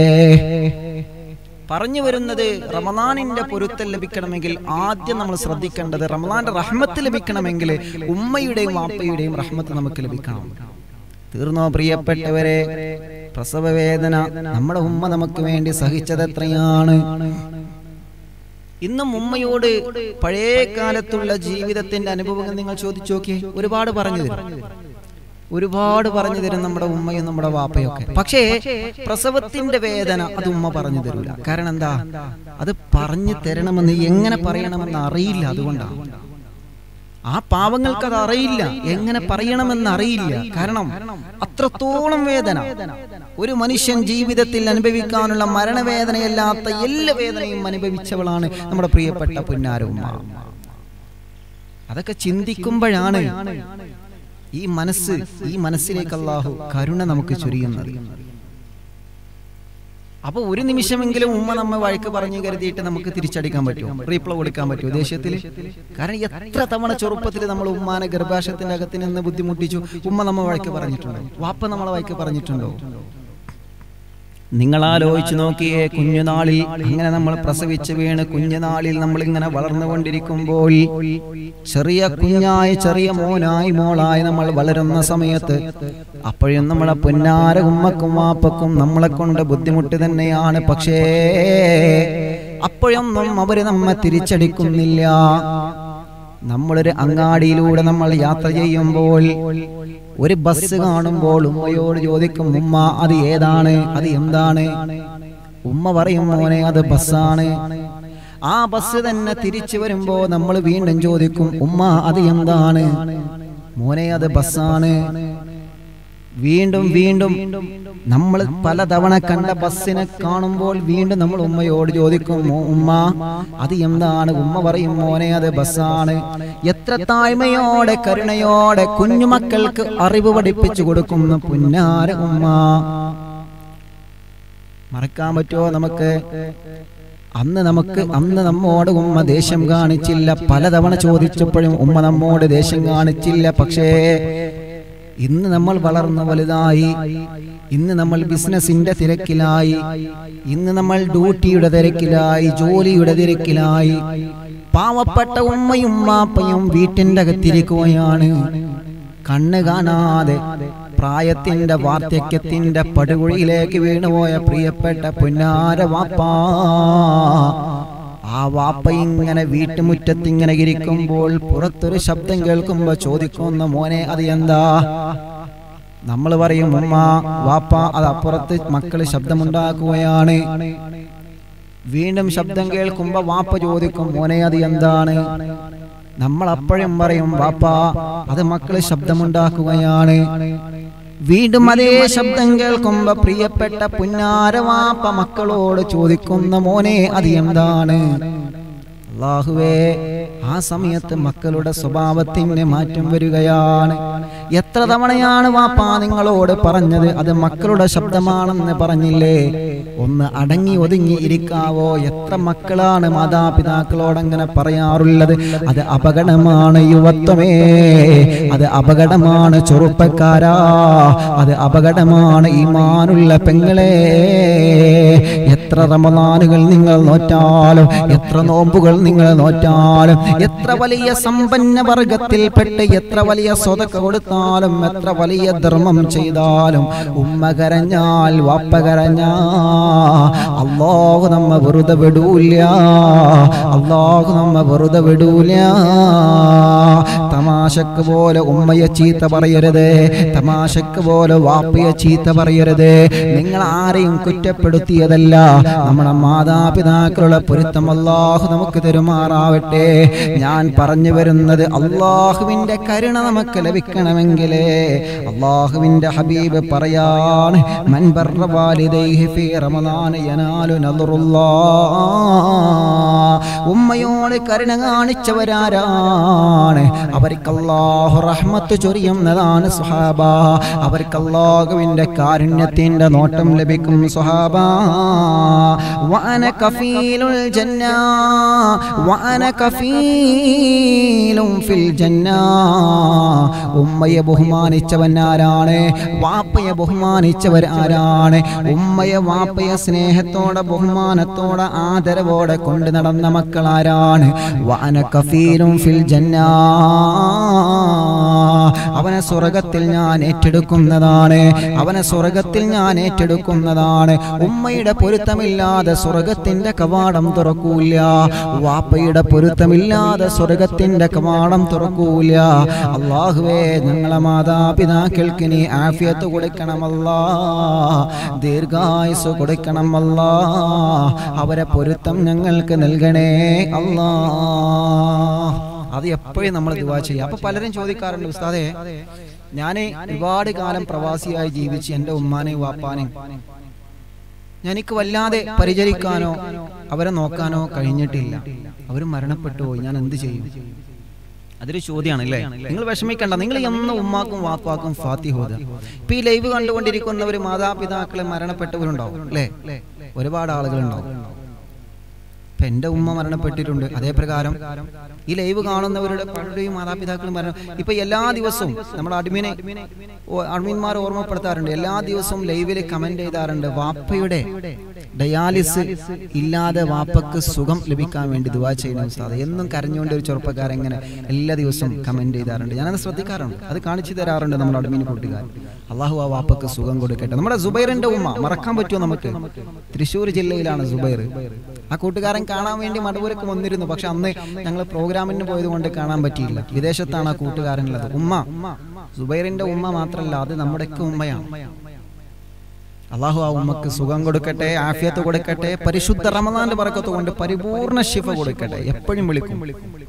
പറഞ്ഞു വരുന്നത്, റമദാനിന്റെ പൊരുത്തം ലഭിക്കണമെങ്കിൽ ആദ്യം നമ്മൾ ശ്രദ്ധിക്കേണ്ടത്, റമദാന്റെ റഹ്മത്ത് ലഭിക്കണമെങ്കിൽ ഉമ്മയുടെയും വാപ്പയുടെയും റഹ്മത്ത് നമുക്ക് ലഭിക്കണം. തീർന്നോ പ്രിയപ്പെട്ടവരെ? പ്രസവ വേദന നമ്മുടെ ഉമ്മ നമുക്ക് വേണ്ടി സഹിച്ചത് എത്രയാണ്. ഇന്നും ഉമ്മയോട് പഴയ കാലത്തുള്ള ജീവിതത്തിന്റെ അനുഭവങ്ങൾ നിങ്ങൾ ചോദിച്ചു നോക്കിയേ. ഒരുപാട് പറഞ്ഞു തരും, ഒരുപാട് പറഞ്ഞു തരും നമ്മുടെ ഉമ്മയും നമ്മുടെ വാപ്പയൊക്കെ. പക്ഷേ പ്രസവത്തിന്റെ വേദന അത് ഉമ്മ പറഞ്ഞു തരൂല. കാരണം എന്താ? അത് പറഞ്ഞു തരണമെന്ന്, എങ്ങനെ പറയണമെന്ന് അറിയില്ല. അതുകൊണ്ടാണ് ആ പാവങ്ങൾക്ക് അത് അറിയില്ല, എങ്ങനെ പറയണമെന്ന് അറിയില്ല. കാരണം അത്രത്തോളം വേദന ഒരു മനുഷ്യൻ ജീവിതത്തിൽ അനുഭവിക്കാനുള്ള മരണവേദനയല്ലാത്ത എല്ലാ വേദനയും അനുഭവിച്ചവളാണ് നമ്മുടെ പ്രിയപ്പെട്ട പുന്നാര ഉമ്മ. അതൊക്കെ ചിന്തിക്കുമ്പോഴാണ് ഈ മനസ്സ് ഈ മനസ്സിലേക്ക് അല്ലാഹു കരുണ നമുക്ക് ചൊരിയുന്നത്. അപ്പൊ ഒരു നിമിഷമെങ്കിലും ഉമ്മ നമ്മെ വഴക്ക് പറഞ്ഞു കരുതിയിട്ട് നമുക്ക് തിരിച്ചടിക്കാൻ പറ്റുമോ? റീപ്ലൈ കൊടുക്കാൻ പറ്റുമോ ദേഷ്യത്തിൽ? കാരണം എത്ര തവണ ചെറുപ്പത്തിൽ നമ്മൾ ഉമ്മാനെ ഗർഭാശയത്തിന്റെ അകത്ത് നിന്ന് ബുദ്ധിമുട്ടിച്ചു. ഉമ്മ നമ്മെ വഴക്ക് പറഞ്ഞിട്ടുണ്ടോ? വാപ്പ നമ്മളെ വഴക്ക് പറഞ്ഞിട്ടുണ്ടോ? നിങ്ങൾ ആലോചിച്ച് നോക്കിയേ. കുഞ്ഞുനാളിൽ അങ്ങനെ നമ്മൾ പ്രസവിച്ച് വീണ് കുഞ്ഞുനാളിൽ നമ്മൾ ഇങ്ങനെ വളർന്നുകൊണ്ടിരിക്കുമ്പോൾ, ചെറിയ കുഞ്ഞായി ചെറിയ മോനായി മോളായി നമ്മൾ വളരുന്ന സമയത്ത് അപ്പോഴും നമ്മളെ പൊന്നാര ഉമ്മക്കും വാപ്പക്കും നമ്മളെ കൊണ്ട് ബുദ്ധിമുട്ട് തന്നെയാണ്. പക്ഷേ അപ്പോഴൊന്നും അവര് നമ്മെ തിരിച്ചടിക്കുന്നില്ല. നമ്മളൊരു അങ്ങാടിയിലൂടെ നമ്മൾ യാത്ര ചെയ്യുമ്പോൾ ഒരു ബസ് കാണുമ്പോൾ ഉമ്മയോട് ചോദിക്കും, ഉമ്മ അത് ഏതാണ്, അത് എന്താണ്? ഉമ്മ പറയും, മോനെ അത് ബസ്സാണ്. ആ ബസ് തന്നെ തിരിച്ചു വരുമ്പോ നമ്മൾ വീണ്ടും ചോദിക്കും, ഉമ്മ അത് എന്താണ്? മോനെ അത് ബസ്സാണ്. വീണ്ടും വീണ്ടും നമ്മൾ പലതവണ കണ്ട ബസ്സിനെ കാണുമ്പോൾ വീണ്ടും നമ്മൾ ഉമ്മയോട് ചോദിക്കും, ഉമ്മ അത് എന്താണ്? ഉമ്മ പറയും, മോനെ അത് ബസ്സാണ്. എത്ര താഴ്മയോടെ കരുണയോടെ കുഞ്ഞുമക്കൾക്ക് അറിവ് പഠിപ്പിച്ചു കൊടുക്കുന്ന പുന്നാര ഉമ്മ. മറക്കാൻ പറ്റുമോ നമുക്ക്? അന്ന് നമുക്ക് അന്ന് നമ്മോട് ഉമ്മ ദേഷ്യം കാണിച്ചില്ല. പലതവണ ചോദിച്ചപ്പോഴും ഉമ്മ നമ്മോട് ദേഷ്യം കാണിച്ചില്ല. പക്ഷേ ഇന്ന് നമ്മൾ വളർന്നു വലുതായി, ഇന്ന് നമ്മൾ ബിസിനസിന്റെ തിരക്കിലായി, ഇന്ന് നമ്മൾ ഡ്യൂട്ടിയുടെ തിരക്കിലായി, ജോലിയുടെ തിരക്കിലായി. പാവപ്പെട്ട ഉമ്മയും മാപ്പയും വീട്ടിന്റെ അകത്തിരിക്കുകയാണ്. കണ്ണ് കാണാതെ പ്രായത്തിന്റെ വാർദ്ധക്യത്തിന്റെ പടുകുഴിയിലേക്ക് വീണുപോയ പ്രിയപ്പെട്ട പുന്നാര വാപ്പ. ആ വാപ്പ ഇങ്ങനെ വീട്ടുമുറ്റത്തിങ്ങനെ ഇരിക്കുമ്പോൾ പുറത്തൊരു ശബ്ദം കേൾക്കുമ്പോ ചോദിക്കുന്ന, മോനെ അത് എന്താ? നമ്മൾ പറയും ഉമ്മ വാപ്പ, അത് അപ്പുറത്ത് മക്കള് ശബ്ദമുണ്ടാക്കുകയാണ്. വീണ്ടും ശബ്ദം കേൾക്കുമ്പോ വാപ്പ ചോദിക്കും മോനെ അത് എന്താണ്? നമ്മൾ അപ്പോഴും പറയും വാപ്പ അത് മക്കള് ശബ്ദമുണ്ടാക്കുകയാണ്. വീണ്ടും അതേ ശബ്ദം കേൾക്കുമ്പോ പ്രിയപ്പെട്ട പുന്നാര വാപ്പ മക്കളോട് ചോദിക്കുന്ന മോനെ അത് എന്താണ്? അല്ലാഹുവേ, ആ സമയത്ത് മക്കളുടെ സ്വഭാവത്തിന് മാറ്റം വരികയാണ്. എത്ര തവണയാണ് വാപ്പ നിങ്ങളോട് പറഞ്ഞത് അത് മക്കളുടെ ശബ്ദമാണെന്ന് പറഞ്ഞില്ലേ? ഒന്ന് അടങ്ങി ഒതുങ്ങി ഇരിക്കാവോ? എത്ര മക്കളാണ് മാതാപിതാക്കളോട് അങ്ങനെ പറയാറുള്ളത്? അത് അപകടമാണ് യുവത്വമേ, അത് അപകടമാണ് ചെറുപ്പക്കാരാ, അത് അപകടമാണ് ഈമാനുള്ള പെങ്ങളെ. എത്ര റമദാനുകൾ നിങ്ങൾ നോറ്റാലും, എത്ര നോമ്പുകൾ നിങ്ങൾ നോറ്റാലും, എത്ര വലിയ സമ്പന്ന വർഗത്തിൽപ്പെട്ട് എത്ര വലിയ സ്വതക്ക കൊടുത്താലും, എത്ര വലിയ ധർമ്മം ചെയ്താലും, ഉമ്മ കരഞ്ഞാൽ വാപ്പ കരഞ്ഞാ അല്ലാഹു നമ്മ വെറുതെ വിടൂല, അല്ലാഹു നമ്മ വെറുതെ വിടൂല. തമാശക്ക് പോലെ ഉമ്മയെ ചീത്ത പറയരുത്, തമാശക്ക് പോലെ വാപ്പയെ ചീത്ത പറയരുത്. നിങ്ങൾ ആരെയും കുറ്റപ്പെടുത്തിയതല്ല, നമ്മുടെ മാതാപിതാക്കളുടെ പൊരുത്തം അല്ലാഹു നമുക്ക് തരുമാറാവട്ടെ. ഞാൻ പറഞ്ഞു വരുന്നത് അല്ലാഹുവിന്റെ കരുണ നമുക്ക് ലഭിക്കണമെങ്കിൽ അല്ലാഹുവിന്റെ ഹബീബ് പറയാണ് മൻ ബർറ വാലിദൈഹി ഫീ റമളാന യനാലു നദറുല്ലാഹ്. ഉമ്മയോട് കരുണ കാണിച്ചവരാരാണ് അവർക്ക് അല്ലാഹു റഹ്മത്ത് ചൊരിയുന്നതാണ് സ്വഹാബ. അവർക്ക് അല്ലാഹുവിന്റെ കാരുണ്യത്തിന്റെ നോട്ടം ലഭിക്കും സ്വഹാബ. വഅന കഫീലുൽ ജന്ന വഅന കഫീലും ഫിൽ ജന്ന. ഉമ്മയെ ബഹുമാനിച്ചവൻ ആരാണ്? വാപ്പയെ ബഹുമാനിച്ചവർ ആരാണ്? ഉമ്മയെ വാപ്പയെ സ്നേഹത്തോടെ ബഹുമാനത്തോടെ ആദരവോടെ കൊണ്ട് നടന്ന മക്കൾ ആരാണ്? വഅന കഫീലും ഫിൽ ജന്ന. അവനെ സ്വർഗത്തിൽ ഞാൻ ഏറ്റെടുക്കുന്നതാണ്, അവനെ സ്വർഗത്തിൽ ഞാൻ ഏറ്റെടുക്കുന്നതാണ്. ഉമ്മയുടെ പൊരുത്തമില്ലാതെ സ്വർഗത്തിന്റെ കവാടം തുറക്കൂല, വാപ്പയുടെ പൊരുത്തമില്ലാതെ സ്വർഗത്തിന്റെ കവാടം തുറക്കൂല. അല്ലാഹുവേ, ഞങ്ങളെ മാതാപിതാക്കൾക്ക് നീ ആഫിയത്ത് കൊടുക്കണമല്ലാ, ദീർഘായുസ് കൊടുക്കണമല്ലാ, അവരെ പൊരുത്തം ഞങ്ങൾക്ക് നൽകണേ അല്ലാ. അത് എപ്പോഴും നമ്മൾ ദുആ ചെയ്യുക. അപ്പൊ പലരും ചോദിക്കാറുണ്ട്, ഉസ്താദേ ഞാൻ ഒരുപാട് കാലം പ്രവാസിയായി ജീവിച്ച് എൻ്റെ ഉമ്മാനെയും വാപ്പാനെയും എനിക്ക് വല്ലാതെ പരിചരിക്കാനോ അവരെ നോക്കാനോ കഴിഞ്ഞിട്ടില്ല, അവർ മരണപ്പെട്ടു പോയി, ഞാൻ എന്ത് ചെയ്യും? അതൊരു ചോദ്യമാണ് അല്ലേ? നിങ്ങൾ വിഷമിക്കണ്ട, നിങ്ങൾ എന്നും ഉമ്മാക്കും വാപ്പാക്കും ഫാത്തിഹ ഓതുക. ഇപ്പൊ ഈ ലൈവ് കണ്ടുകൊണ്ടിരിക്കുന്നവർ മാതാപിതാക്കളെ മരണപ്പെട്ടവരുണ്ടാവും അല്ലേ? ഒരുപാട് ആളുകളുണ്ടാവും. ഇപ്പൊ എൻ്റെ ഉമ്മ മരണപ്പെട്ടിട്ടുണ്ട്, അതേ പ്രകാരം ഈ ലൈവ് കാണുന്നവരുടെ പലരുടെയും മാതാപിതാക്കളും മരണം. ഇപ്പൊ എല്ലാ ദിവസവും നമ്മുടെ അഡ്മിനെ അഡ്മിന്മാർ ഓർമ്മപ്പെടുത്താറുണ്ട്, എല്ലാ ദിവസവും ലൈവിൽ കമന്റ് ചെയ്താറുണ്ട്, വാപ്പയുടെ ഡയാലിസ് ഇല്ലാതെ വാപ്പക്ക് സുഖം ലഭിക്കാൻ വേണ്ടി ദുആ ചെയ്യണം ഉസ്താദ്. എന്നും കരഞ്ഞുകൊണ്ട് ഒരു ചെറുപ്പക്കാരൻ ഇങ്ങനെ എല്ലാ ദിവസവും കമന്റ് ചെയ്താറുണ്ട്. ഞാനത് ശ്രദ്ധിക്കാറുണ്ട്, അത് കാണിച്ചു തരാറുണ്ട് നമ്മുടെ അഡ്മിൻ കൂട്ടുകാർ. അള്ളാഹു ആ വാപ്പക്ക് സുഖം കൊടുക്കട്ടെ. നമ്മുടെ സുബൈറിന്റെ ഉമ്മ മറക്കാൻ പറ്റുമോ നമുക്ക്? തൃശ്ശൂർ ജില്ലയിലാണ് സുബൈർ. ആ കൂട്ടുകാരൻ കാണാൻ വേണ്ടി മടവൂരക്ക് വന്നിരുന്നു, പക്ഷെ അന്ന് ഞങ്ങൾ പ്രോഗ്രാമിന് പോയത് കൊണ്ട് കാണാൻ പറ്റിയില്ല. വിദേശത്താണ് ആ കൂട്ടുകാരനുള്ളത്. ഉമ്മ സുബൈറിന്റെ ഉമ്മ മാത്രമല്ല, അത് നമ്മുടെയൊക്കെ ഉമ്മയാണ്. അള്ളാഹു ആ ഉമ്മക്ക് സുഖം കൊടുക്കട്ടെ, ആഫിയത്ത് കൊടുക്കട്ടെ, പരിശുദ്ധ റമദാന്റെ ബറക്കത്ത് കൊണ്ട് പരിപൂർണ ശിഫ കൊടുക്കട്ടെ. എപ്പോഴും വിളിക്കും.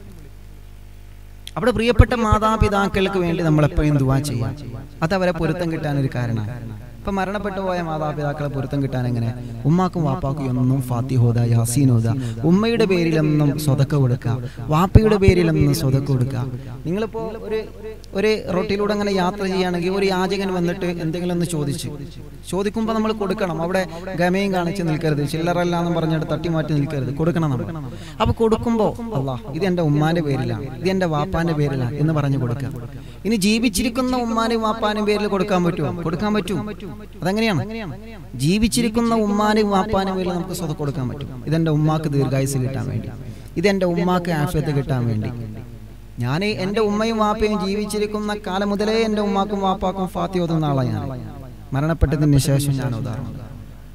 അവിടെ പ്രിയപ്പെട്ട മാതാപിതാക്കൾക്ക് വേണ്ടി നമ്മൾ എപ്പോഴും ദുആ ചെയ്യാം. അത് അവരെ പൊരുത്തം കിട്ടാൻ ഒരു കാരണമാണ്. ഇപ്പൊ മരണപ്പെട്ടു പോയ മാതാപിതാക്കളെ പൊരുത്തം കിട്ടാൻ എങ്ങനെ? ഉമ്മാക്കും വാപ്പാക്കും എന്നും ഫാത്തിഹ ഓതുക, യാസീൻ ഓതുക. ഉമ്മയുടെ പേരിലെന്നും സ്വതക്ക കൊടുക്കുക, വാപ്പയുടെ പേരിലെന്നും സ്വതക്ക കൊടുക്കുക. നിങ്ങളിപ്പോ ഒരു ഒരു റോട്ടിലൂടെ അങ്ങനെ യാത്ര ചെയ്യുകയാണെങ്കിൽ ഒരു യാചകൻ വന്നിട്ട് എന്തെങ്കിലും ഒന്ന് ചോദിച്ചു ചോദിക്കുമ്പോൾ നമ്മൾ കൊടുക്കണം. അവിടെ ഗമയും കാണിച്ച് നിൽക്കരുത്, ചില്ലറല്ലാന്നും പറഞ്ഞിട്ട് തട്ടി മാറ്റി നിൽക്കരുത്, കൊടുക്കണം നമ്മൾ. അപ്പൊ കൊടുക്കുമ്പോ അല്ലാഹ് ഇത് എന്റെ ഉമ്മാന്റെ പേരിലാണ്, ഇത് എന്റെ വാപ്പാന്റെ പേരിലാണ് എന്ന് പറഞ്ഞു കൊടുക്കുക. ഇനി ജീവിച്ചിരിക്കുന്ന ഉമ്മാനും വാപ്പാനും പേരിൽ കൊടുക്കാൻ പറ്റുമോ? കൊടുക്കാൻ പറ്റും. അതെങ്ങനെയാണ്? ജീവിച്ചിരിക്കുന്ന ഉമ്മാനും വാപ്പാനും പേരിൽ നമുക്ക് സ്വതക്ക കൊടുക്കാൻ പറ്റും. ഇതെന്റെ ഉമ്മാക്ക് ദീർഘായുസ് കിട്ടാൻ വേണ്ടി, ഇതെന്റെ ഉമ്മാക്ക് ആഫിയത്ത് കിട്ടാൻ വേണ്ടി. ഞാൻ എൻ്റെ ഉമ്മയും വാപ്പയും ജീവിച്ചിരിക്കുന്ന കാലം മുതലേ എൻ്റെ ഉമ്മാക്കും വാപ്പാക്കും ഫാത്തിഹ ഓതുന്ന ആളാണ് ഞാൻ. മരണപ്പെട്ടതിന് ശേഷം ഞാൻ ഓതാറുണ്ട്.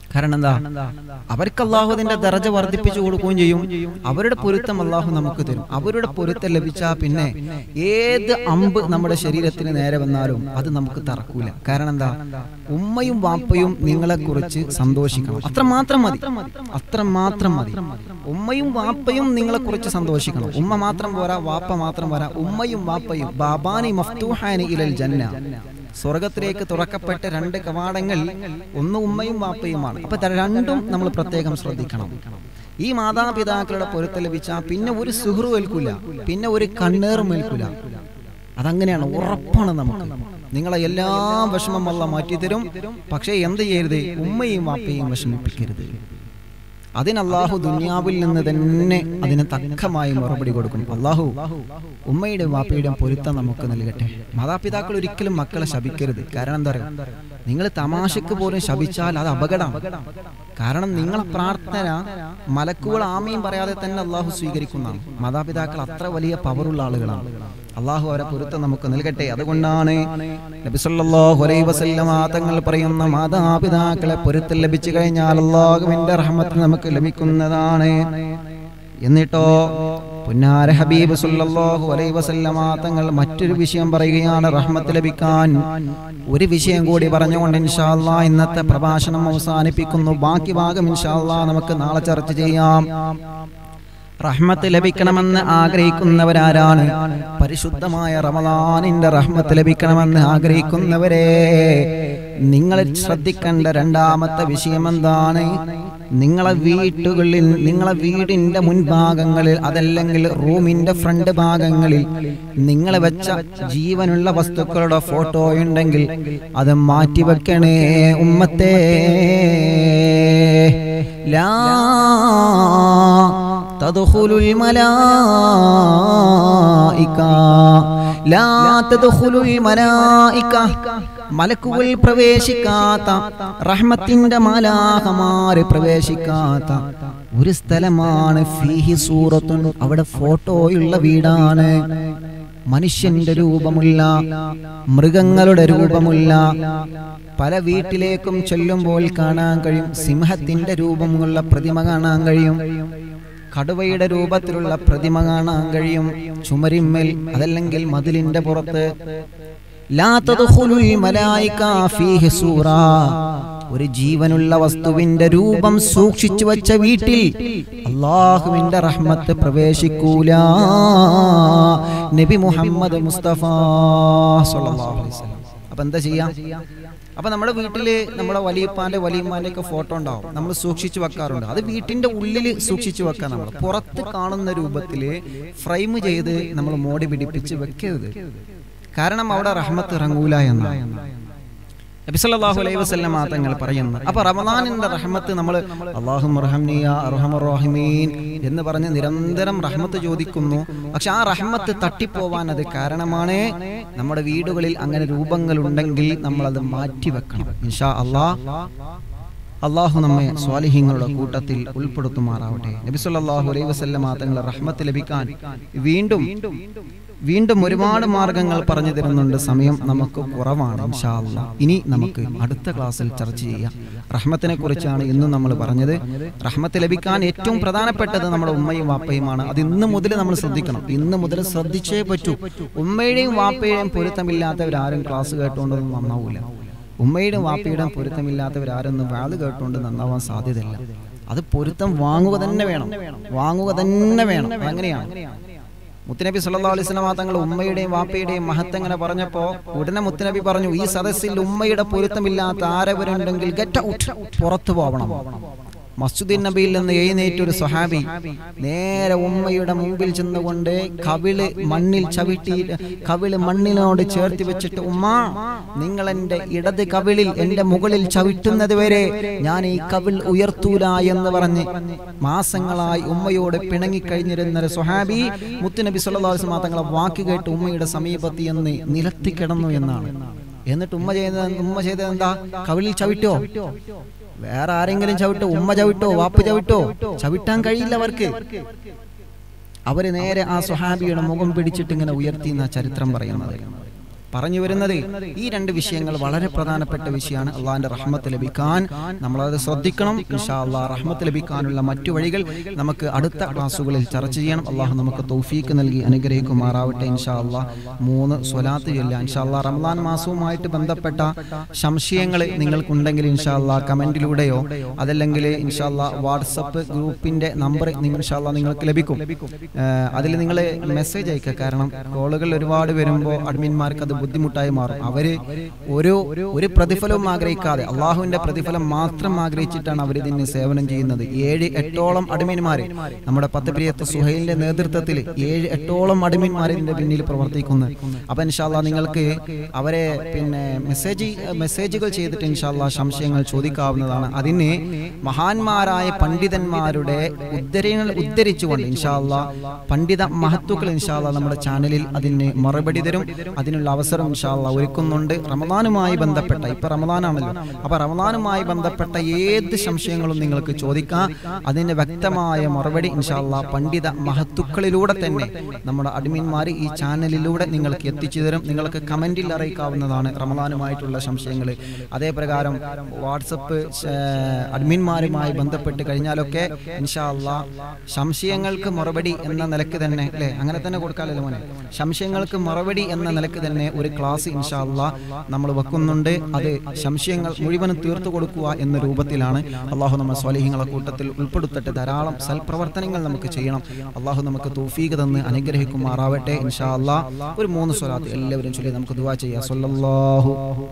കാരണം എന്താ? അവർക്ക് അള്ളാഹു അതിന്റെ ദറജ വർദ്ധിപ്പിച്ചു കൊടുക്കുകയും ചെയ്യും. അവരുടെ പൊരുത്തം അള്ളാഹു നമുക്ക് തരും. അവരുടെ പൊരുത്തം ലഭിച്ചാൽ പിന്നെ ഏത് അമ്പ് നമ്മുടെ ശരീരത്തിന് നേരെ വന്നാലും അത് നമുക്ക് തറക്കൂല. കാരണം എന്താ? ഉമ്മയും വാപ്പയും നിങ്ങളെ കുറിച്ച് സന്തോഷിക്കണം. അത്ര മാത്രം മതി, അത്ര മാത്രം മതി. ഉമ്മയും വാപ്പയും നിങ്ങളെ കുറിച്ച് സന്തോഷിക്കണം. ഉമ്മ മാത്രം പോരാ, വാപ്പ മാത്രം പോരാ. ഉമ്മയും വാപ്പയും ബാബാനി മഫ്തൂഹാനി ഇലൽ ജന്ന, സ്വർഗത്തിലേക്ക് തുറക്കപ്പെട്ട രണ്ട് കവാടങ്ങൾ ഒന്ന് ഉമ്മയും വാപ്പയുമാണ്. അപ്പൊ രണ്ടും നമ്മൾ പ്രത്യേകം ശ്രദ്ധിക്കണം. ഈ മാതാപിതാക്കളുടെ പൊരുത്തം ലഭിച്ചാൽ പിന്നെ ഒരു സുഹൃു ഏൽക്കൂല, പിന്നെ ഒരു കണ്ണേറും ഏൽക്കൂല. അതങ്ങനെയാണ്, ഉറപ്പാണ് നമുക്ക്. നിങ്ങളെ എല്ലാ വിഷമം അല്ലാഹു മാറ്റിത്തരും. പക്ഷേ എന്ത് ചെയ്യരുത്? ഉമ്മയും വാപ്പയും വിഷമിപ്പിക്കരുത്. അതിന് അള്ളാഹു ദുനിയാവിൽ നിന്ന് തന്നെ അതിന് തക്കമായി മറുപടി കൊടുക്കും. അള്ളാഹു ഉമ്മയുടെ വാപ്പയുടെ പൊരുത്തം നമുക്ക് നൽകട്ടെ. മാതാപിതാക്കൾ ഒരിക്കലും മക്കളെ ശപിക്കരുത്. കാരണം എന്താ പറയുക? നിങ്ങൾ തമാശക്ക് പോലും ശപിച്ചാൽ അത് അപകടം. കാരണം നിങ്ങളെ പ്രാർത്ഥന മലക്കുകൾ ആമീൻ പറയാതെ തന്നെ അള്ളാഹു സ്വീകരിക്കുന്നതാണ്. മാതാപിതാക്കൾ അത്ര വലിയ പവറുള്ള ആളുകളാണ്. അള്ളാഹു അവരെ പൊരുത്തം നമുക്ക് നൽകട്ടെ. അതുകൊണ്ടാണ് നബി സല്ലല്ലാഹു അലൈഹി വസല്ലമ തങ്ങൾ പറയുന്ന മാതാപിതാക്കളെ പൊരുത്തം ലഭിച്ചു കഴിഞ്ഞാൽ അള്ളാഹുവിന്റെ റഹ്മത്ത് നമുക്ക് ലഭിക്കുന്നതാണ്. എന്നിട്ടോ പുന്നാര ഹബീബ് സല്ലല്ലാഹു അലൈഹി വസല്ലമ തങ്ങൾ മറ്റൊരു വിഷയം പറയുകയാണ് റഹ്മത്ത് ലഭിക്കാൻ. ഒരു വിഷയം കൂടി പറഞ്ഞുകൊണ്ട് ഇൻഷാ അല്ലാഹ് ഇന്നത്തെ പ്രഭാഷണം അവസാനിപ്പിക്കുന്നു. ബാക്കി ഭാഗം ഇൻഷാ അല്ലാഹ് നമുക്ക് നാളെ ചർച്ച ചെയ്യാം. റഹ്മത്ത് ലഭിക്കണമെന്ന് ആഗ്രഹിക്കുന്നവരാരാണ്? പരിശുദ്ധമായ റമളാനിന്റെ റഹ്മത്ത് ലഭിക്കണമെന്ന് ആഗ്രഹിക്കുന്നവരെ നിങ്ങൾ ശ്രദ്ധിക്കേണ്ട രണ്ടാമത്തെ വിഷയം എന്താണ്? നിങ്ങളെ വീട്ടുകളിൽ, നിങ്ങളെ വീടിന്റെ മുൻഭാഗങ്ങളിൽ, അതല്ലെങ്കിൽ റൂമിന്റെ ഫ്രണ്ട് ഭാഗങ്ങളിൽ നിങ്ങൾ വെച്ച ജീവനുള്ള വസ്തുക്കളുടെ ഫോട്ടോ ഉണ്ടെങ്കിൽ അത് മാറ്റിവെക്കണേ ഉമ്മത്തേ. ലാ തദ്ഖുലുൽ മലായിക, ലാ തദ്ഖുലുൽ മലായിക, മലക്കുകൾ പ്രവേശിക്കാത്ത, റഹ്മത്തിന്റെ മാലാഖമാര് പ്രവേശിക്കാത്ത ഒരു സ്ഥലമാണ് ഫീഹി സൂറത്തുൻ, അവിടെ ഫോട്ടോയുള്ള വീടാണ്. മനുഷ്യന്റെ രൂപമുള്ള, മൃഗങ്ങളുടെ രൂപമുള്ള, പല വീട്ടിലേക്കും ചെല്ലുമ്പോൾ കാണാൻ കഴിയും സിംഹത്തിന്റെ രൂപമുള്ള പ്രതിമ കാണാൻ കഴിയും, കടുവയുടെ രൂപത്തിലുള്ള പ്രതിമ കാണാൻ കഴിയും ചുമരിന്മേൽ, അതല്ലെങ്കിൽ മതിലിന്റെ പുറത്ത്. ലാ തദ്ഖുലുൽ മലായിക ഫീഹി സൂറ, ഒരു ജീവനുള്ള വസ്തുവിന്റെ രൂപം സൂക്ഷിച്ചു വച്ച വീട്ടിൽ അല്ലാഹുവിന്റെ റഹ്മത്ത് പ്രവേശിക്കൂല. നബി മുഹമ്മദ് മുസ്തഫ സ്വല്ലല്ലാഹു അലൈഹി വസല്ലം. അപ്പൊ എന്താ ചെയ്യാം? അപ്പൊ നമ്മുടെ വീട്ടില് നമ്മുടെ വലിയപ്പാന്റെ വലിയമ്മാന്റെ ഒക്കെ ഫോട്ടോ ഉണ്ടാവും, നമ്മൾ സൂക്ഷിച്ചു വെക്കാറുണ്ട്. അത് വീട്ടിന്റെ ഉള്ളിൽ സൂക്ഷിച്ചു വെക്കാൻ, നമ്മൾ പുറത്ത് കാണുന്ന രൂപത്തില് ഫ്രെയിം ചെയ്ത് നമ്മൾ മോടി പിടിപ്പിച്ച് വെക്കരുത്. കാരണം അവിടെ റഹ്മത്ത് ഇറങ്ങൂല എന്നാണ് നബി സല്ലല്ലാഹു അലൈഹി വസല്ലം തങ്ങൾ പറയുന്നത്. അപ്പൊ റമളാനിന്റെ റഹ്മത്ത് നമ്മൾ അല്ലാഹുമ്മ റഹ്മനി യാ അർഹമർ റഹീമീൻ എന്ന് പറഞ്ഞ് നിരന്തരം റഹ്മത്ത് ചോദിക്കുന്നു. പക്ഷെ ആ റഹ്മത്ത് തട്ടിപ്പോവാൻ അത് കാരണമാണ് നമ്മുടെ വീടുകളിൽ അങ്ങനെ രൂപങ്ങൾ ഉണ്ടെങ്കിൽ നമ്മൾ അത് മാറ്റി വെക്കണം. ഇൻഷാ അല്ലാഹ് അള്ളാഹു നമ്മെ സ്വാലിഹീങ്ങളുടെ കൂട്ടത്തിൽ ഉൾപ്പെടുത്തുമാറാവട്ടെ. നബി സല്ലല്ലാഹു അലൈഹി വസല്ലം തങ്ങളുടെ റഹ്മത്ത് ലഭിക്കാൻ വീണ്ടും വീണ്ടും ഒരുപാട് മാർഗങ്ങൾ പറഞ്ഞു തരുന്നുണ്ട്. സമയം നമുക്ക് കുറവാണ്. ഇൻഷാ അല്ലാഹ് ഇനി നമുക്ക് അടുത്ത ക്ലാസ്സിൽ ചർച്ച ചെയ്യാം. റഹ്മത്തിനെ കുറിച്ചാണ് ഇന്ന് നമ്മൾ പറഞ്ഞത്. റഹ്മത്ത് ലഭിക്കാൻ ഏറ്റവും പ്രധാനപ്പെട്ടത് നമ്മുടെ ഉമ്മയും വാപ്പയുമാണ്. അത് ഇന്ന് മുതൽ നമ്മൾ ശ്രദ്ധിക്കണം. ഇന്ന് മുതൽ ശ്രദ്ധിച്ചേ പറ്റൂ. ഉമ്മയുടെയും വാപ്പയുടെയും പൊരുത്തമില്ലാത്തവരാരും ക്ലാസ് കേട്ടുകൊണ്ടൊന്നും നന്നാവൂല. ഉമ്മയുടെയും വാപ്പയുടെയും പൊരുത്തമില്ലാത്തവരാരൊന്നും വാത് കേട്ടുകൊണ്ട് നന്നാവാൻ സാധ്യതയില്ല. അത് പൊരുത്തം വാങ്ങുക തന്നെ വേണം, വാങ്ങുക തന്നെ വേണം. അങ്ങനെയാണ് മുത്തുനബി സല്ലല്ലാഹു അലൈഹി വസല്ലം തങ്ങൾ ഉമ്മയുടെയും വാപ്പയുടെയും മഹത്വങ്ങനെ പറഞ്ഞപ്പോ ഉടനെ മുത്തുനബി പറഞ്ഞു, ഈ സദസ്സിൽ ഉമ്മയുടെ പൊരുത്തമില്ലാത്ത ആരവരുണ്ടെങ്കിൽ ഗെറ്റ് ഔട്ട്, പുറത്തു പോകണം. മസ്ജിദുൻ നബിയിൽ നിന്ന് എഴുന്നേറ്റ ഒരു സ്വഹാബി നേരെ ഉമ്മയുടെ മുമ്പിൽ ചെന്നുകൊണ്ട് കവിള് മണ്ണിൽ ചവിട്ടി, കവിള് മണ്ണിനോട് ചേർത്തി വെച്ചിട്ട്, ഉമ്മ നിങ്ങൾ എന്റെ ഇടത് കവിളിൽ എന്റെ മുകളിൽ ചവിട്ടുന്നത് വരെ ഞാൻ ഈ കവിൾ ഉയർത്തൂല എന്ന് പറഞ്ഞ് മാസങ്ങളായി ഉമ്മയോട് പിണങ്ങിക്കഴിഞ്ഞിരുന്ന ഒരു സ്വഹാബി മുത്തുനബി സല്ലല്ലാഹു അലൈഹി വസല്ലം തങ്ങളെ വാക്ക് കേട്ട് ഉമ്മയുടെ സമീപത്ത് എന്ന് നിലത്തി കിടന്നു എന്നാണ്. എന്നിട്ട് ഉമ്മ ചെയ്ത ഉമ്മ ചെയ്തത് എന്താ? കവിളിൽ ചവിട്ടോ? വേറെ ആരെങ്കിലും ചവിട്ടോ? ഉമ്മ ചവിട്ടോ? വാപ്പ് ചവിട്ടോ? ചവിട്ടാൻ കഴിയില്ല അവർക്ക്. അവര് നേരെ ആ സ്വഹാബിയുടെ മുഖം പിടിച്ചിട്ട് ഇങ്ങനെ ഉയർത്തി എന്നാ ചരിത്രം പറയുന്നത്. പറഞ്ഞു വരുന്നത് ഈ രണ്ട് വിഷയങ്ങൾ വളരെ പ്രധാനപ്പെട്ട വിഷയമാണ്. അള്ളാഹിന്റെ റഹ്മത്ത് ലഭിക്കാൻ നമ്മളത് ശ്രദ്ധിക്കണം. ഇൻഷാ അല്ലാഹ് റഹ്മത്ത് ലഭിക്കാനുള്ള മറ്റു വഴികൾ നമുക്ക് അടുത്ത ക്ലാസ്സുകളിൽ ചർച്ച ചെയ്യണം. അള്ളാഹു നമുക്ക് തൗഫീക്ക് നൽകി അനുഗ്രഹിക്കുമാറാവട്ടെ. ഇൻഷാ അല്ലാഹ് മൂന്ന് സ്വലാത്ത് ചൊല്ലാം. ഇൻഷാ അല്ലാഹ് റമദാൻ മാസവുമായിട്ട് ബന്ധപ്പെട്ട സംശയങ്ങൾ നിങ്ങൾക്കുണ്ടെങ്കിൽ ഇൻഷാ അല്ലാഹ് കമന്റിലൂടെയോ അതല്ലെങ്കിൽ ഇൻഷാ അല്ലാഹ് വാട്സപ്പ് ഗ്രൂപ്പിന്റെ നമ്പർ ഇൻഷാ അല്ലാഹ് നിങ്ങൾക്ക് ലഭിക്കും. അതിൽ നിങ്ങൾ മെസ്സേജ് അയക്കുക. കാരണം കോളുകൾ ഒരുപാട് വരുമ്പോൾ അഡ്മിന്മാർക്ക് അത് ബുദ്ധിമുട്ടായി മാറും. അവര് ഒരു ഒരു പ്രതിഫലവും ആഗ്രഹിക്കാതെ അള്ളാഹുവിന്റെ പ്രതിഫലം മാത്രം ആഗ്രഹിച്ചിട്ടാണ് അവർ ഇതിന് സേവനം ചെയ്യുന്നത്. ഏഴ് എട്ടോളം അഡ്മിന്മാര് നമ്മുടെ പത്ത് പ്രിയത്തെ സുഹൈലിന്റെ നേതൃത്വത്തിൽ ഏഴ് എട്ടോളം അഡ്മിന്മാർ ഇതിന്റെ പിന്നിൽ പ്രവർത്തിക്കുന്നു. അപ്പൊ ഇൻഷാ അല്ലാഹ് നിങ്ങൾക്ക് അവരെ പിന്നെ മെസ്സേജ് മെസ്സേജുകൾ ചെയ്തിട്ട് ഇൻഷാ അല്ലാഹ് സംശയങ്ങൾ ചോദിക്കാവുന്നതാണ്. അതിന് മഹാന്മാരായ പണ്ഡിതന്മാരുടെ ഉദ്ധരങ്ങൾ ഉദ്ധരിച്ചുകൊണ്ട് ഇൻഷാ അല്ലാഹ് പണ്ഡിത മഹത്തുക്കൾ ഇൻഷാ അല്ലാഹ് നമ്മുടെ ചാനലിൽ അതിന് മറുപടി തരും. അതിനുള്ള അവസരം ഇൻഷാ അല്ലാഹ് ഒരുക്കുന്നുണ്ട്. റമദാനുമായി ബന്ധപ്പെട്ട ഇപ്പൊ റമദാനാണല്ലോ, അപ്പൊ റമദാനുമായി ബന്ധപ്പെട്ട ഏത് സംശയങ്ങളും നിങ്ങൾക്ക് ചോദിക്കാം. അതിന് വ്യക്തമായ മറുപടി ഇൻഷാ അല്ലാഹ് പണ്ഡിത മഹത്തുക്കളിലൂടെ തന്നെ നമ്മുടെ അഡ്മിന്മാർ ഈ ചാനലിലൂടെ നിങ്ങൾക്ക് എത്തിച്ചു തരും. നിങ്ങൾക്ക് കമന്റിൽ അറിയിക്കാവുന്നതാണ് റമദാനുമായിട്ടുള്ള സംശയങ്ങൾ. അതേ പ്രകാരം വാട്സപ്പ് അഡ്മിന്മാരുമായി ബന്ധപ്പെട്ട് കഴിഞ്ഞാലൊക്കെ ഇൻഷാ അല്ലാഹ് സംശയങ്ങൾക്ക് മറുപടി എന്ന നിലക്ക് തന്നെ അല്ലേ, അങ്ങനെ തന്നെ കൊടുക്കാമല്ലോ മോനെ, സംശയങ്ങൾക്ക് മറുപടി എന്ന നിലക്ക് തന്നെ ഒരു ക്ലാസ് ഇൻഷാ അല്ലാഹ് നമ്മൾ വെക്കുന്നുണ്ട്. അത് സംശയങ്ങൾ മുഴുവനും തീർത്തു കൊടുക്കുക എന്ന രൂപത്തിലാണ്. അള്ളാഹു നമ്മൾ സ്വാലിഹീങ്ങളെ കൂട്ടത്തിൽ ഉൾപ്പെടുത്തട്ടെ. ധാരാളം സൽപ്രവർത്തനങ്ങൾ നമുക്ക് ചെയ്യണം. അള്ളാഹു നമുക്ക് തൗഫീഖ് തന്ന് അനുഗ്രഹിക്കുമാറാവട്ടെ. ഇൻഷാ അല്ലാഹ് ഒരു മൂന്ന് സ്വലാത്ത് എല്ലാവരും ചൊല്ലി നമുക്ക് ദുആ ചെയ്യാം. സ്വല്ലല്ലാഹു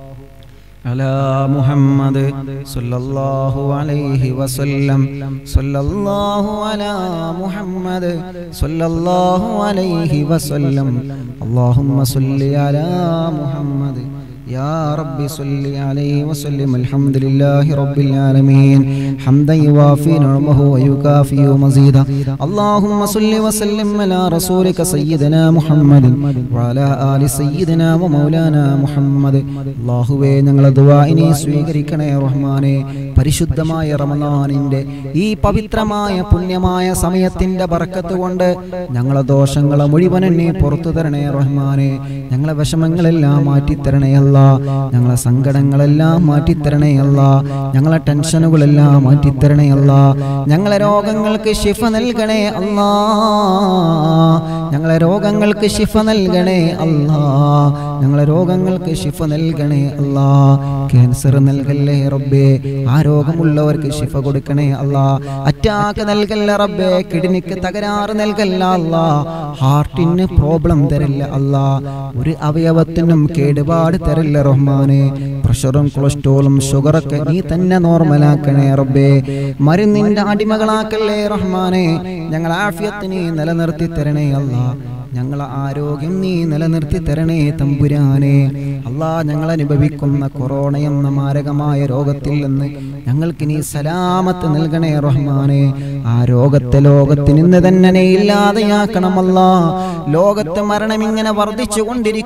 അലാ മുഹമ്മദ് സ്വല്ലല്ലാഹു അലൈഹി വസല്ലം. സ്വല്ലല്ലാഹു അലാ മുഹമ്മദ് സ്വല്ലല്ലാഹു അലൈഹി വസല്ലം. അല്ലാഹുമ്മ സ്വല്ലി അലാ മുഹമ്മദ് യാ റബ്ബി സ്വല്ലി അലൈഹി വസല്ലം. അൽഹംദുലില്ലാഹി റബ്ബിൽ ആലമീൻ ഹംദൻ യുവാഫി നിഅമഹു വയുകാഫി മസീദ. അല്ലാഹുമ്മ സ്വല്ലി വസല്ലം അലാ റസൂലിക സയ്യിദനാ മുഹമ്മദിൻ വഅലാ ആലി സയ്യിദനാ വമൗലാനാ മുഹമ്മദ്. അല്ലാഹുവേ ഞങ്ങളുടെ ദുആഇനെ സ്വീകരിക്കണേ റഹ്മാനേ. പരിശുദ്ധമായ റമദാനിന്റെ ഈ പവിത്രമായ പുണ്യമായ സമയത്തിന്റെ ബർക്കത്ത് കൊണ്ട് ഞങ്ങളെ ദോഷങ്ങളെ മുഴുവൻ നീ പുറത്തു തരണേ റഹ്മാനേ. ഞങ്ങളെ വിഷമങ്ങളെല്ലാം മാറ്റിത്തരണേ അല്ലാ. ഞങ്ങളെ സങ്കടങ്ങളെല്ലാം മാറ്റിത്തരണേ അല്ലാ. ഞങ്ങളെ ടെൻഷനുകളെല്ലാം മാറ്റിത്തരണേ അല്ലാ. ഞങ്ങളെ രോഗങ്ങൾക്ക് ശിഫ നൽകണേ അല്ലാ. ഞങ്ങളെ രോഗങ്ങൾക്ക് ശിഫ നൽകണേ അല്ലാ. ഞങ്ങളെ രോഗങ്ങൾക്ക് ശിഫ നൽകണേ അല്ലാ. ക്യാൻസർ നൽകല്ലേ റബ്ബേ. ആ രോഗമുള്ളവർക്ക് ശിഫ കൊടുക്കണേ അല്ലാ. അറ്റാക്ക് നൽകല്ല റബ്ബേ. കിഡ്നിക്ക് തകരാറ് നൽകല്ല അല്ലാ. ഹാർട്ടിന് പ്രോബ്ലം തരില്ല അല്ലാ. ഒരു അവയവത്തിനും കേടുപാട് തരില്ല റഹ്മാനെ. പ്രഷറും കൊളസ്ട്രോളും ഷുഗറൊക്കെ നീ തന്നെ നോർമലാക്കണേ റബ്ബേ. മരുന്നിന്റെ അടിമകളാക്കല്ലേ റഹ്മാനെ. ഞങ്ങൾ ആഫിയത്ത് നീ നിലനിർത്തി തരണേ അല്ലാ. ഞങ്ങളെ ആരോഗ്യം നീ നിലനിർത്തി തരണേ തമ്പുരാനെ. അല്ലാ, ഞങ്ങൾ അനുഭവിക്കുന്ന കൊറോണ എന്ന മാരകമായ രോഗത്തിൽ നിന്ന് ഞങ്ങൾക്ക് നീ സലാമത്ത് നൽകണേ റഹ്മാനെ. ആ രോഗത്തെ ലോകത്തിന് ഇന്ന് തന്നെ ഇല്ലാതെയാക്കണമല്ലാ. ലോകത്ത് മരണം ഇങ്ങനെ വർദ്ധിച്ചു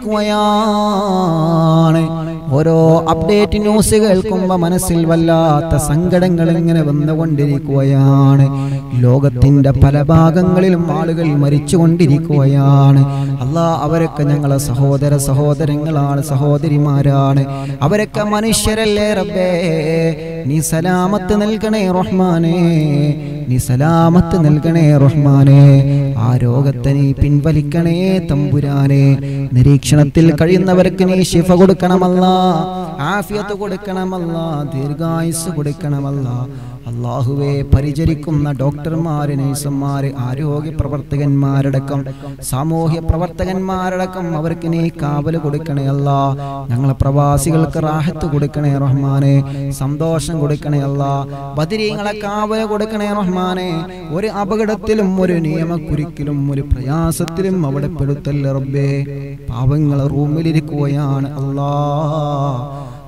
കൊണ്ടിരിക്കുകയാണ്. ഓരോ അപ്ഡേറ്റ് ന്യൂസ് കേൾക്കുമ്പോ മനസ്സിൽ വല്ലാത്ത സങ്കടങ്ങൾ ഇങ്ങനെ വന്നുകൊണ്ടിരിക്കുകയാണ്. ലോകത്തിന്റെ പല ഭാഗങ്ങളിലും ആളുകൾ മരിച്ചുകൊണ്ടിരിക്കുകയാണ്. അല്ലാ, അവരൊക്കെ ഞങ്ങളെ സഹോദര സഹോദരങ്ങളാണ്, സഹോദരിമാരാണ്. അവരൊക്കെ മനുഷ്യരല്ലേ റബ്ബേ. നീ സലാമത്ത് നൽകണേ റഹ്മാനേ. നീ സലാമത്ത് നൽകണേ റഹ്മാനേ. ആ രോഗത്തെ നീ പിൻവലിക്കണേ തമ്പുരാനെ. നിരീക്ഷണത്തിൽ കഴിയുന്നവർക്ക് നീ ശിഫ കൊടുക്കണമല്ലാ. ആഫിയത്ത് കൊടുക്കണമല്ലാ. ദീർഘായുസ് കൊടുക്കണമല്ലാ. അല്ലാഹുവേ, പരിചരിക്കുന്ന ഡോക്ടർമാര്, നഴ്സുമാര്, ആരോഗ്യ പ്രവർത്തകന്മാരടക്കം സാമൂഹ്യ പ്രവർത്തകന്മാരടക്കം അവർക്ക് നീ കാവല് കൊടുക്കണേ അല്ലാ. ഞങ്ങളെ പ്രവാസികൾക്ക് റാഹത്ത് കൊടുക്കണേ റഹ്മാനെ. സന്തോഷം കൊടുക്കണേ അല്ലാ. ബദരീങ്ങളെ കാവല് കൊടുക്കണേ റഹ്മാനെ. ഒരു അപകടത്തിലും ഒരു നിയമക്കുരുക്കിലും ഒരു പ്രയാസത്തിലും അവിടെ പെടുത്തല്ല റബ്ബേ. പാവങ്ങളെ റൂമിലിരിക്കുകയാണ് അല്ലാ.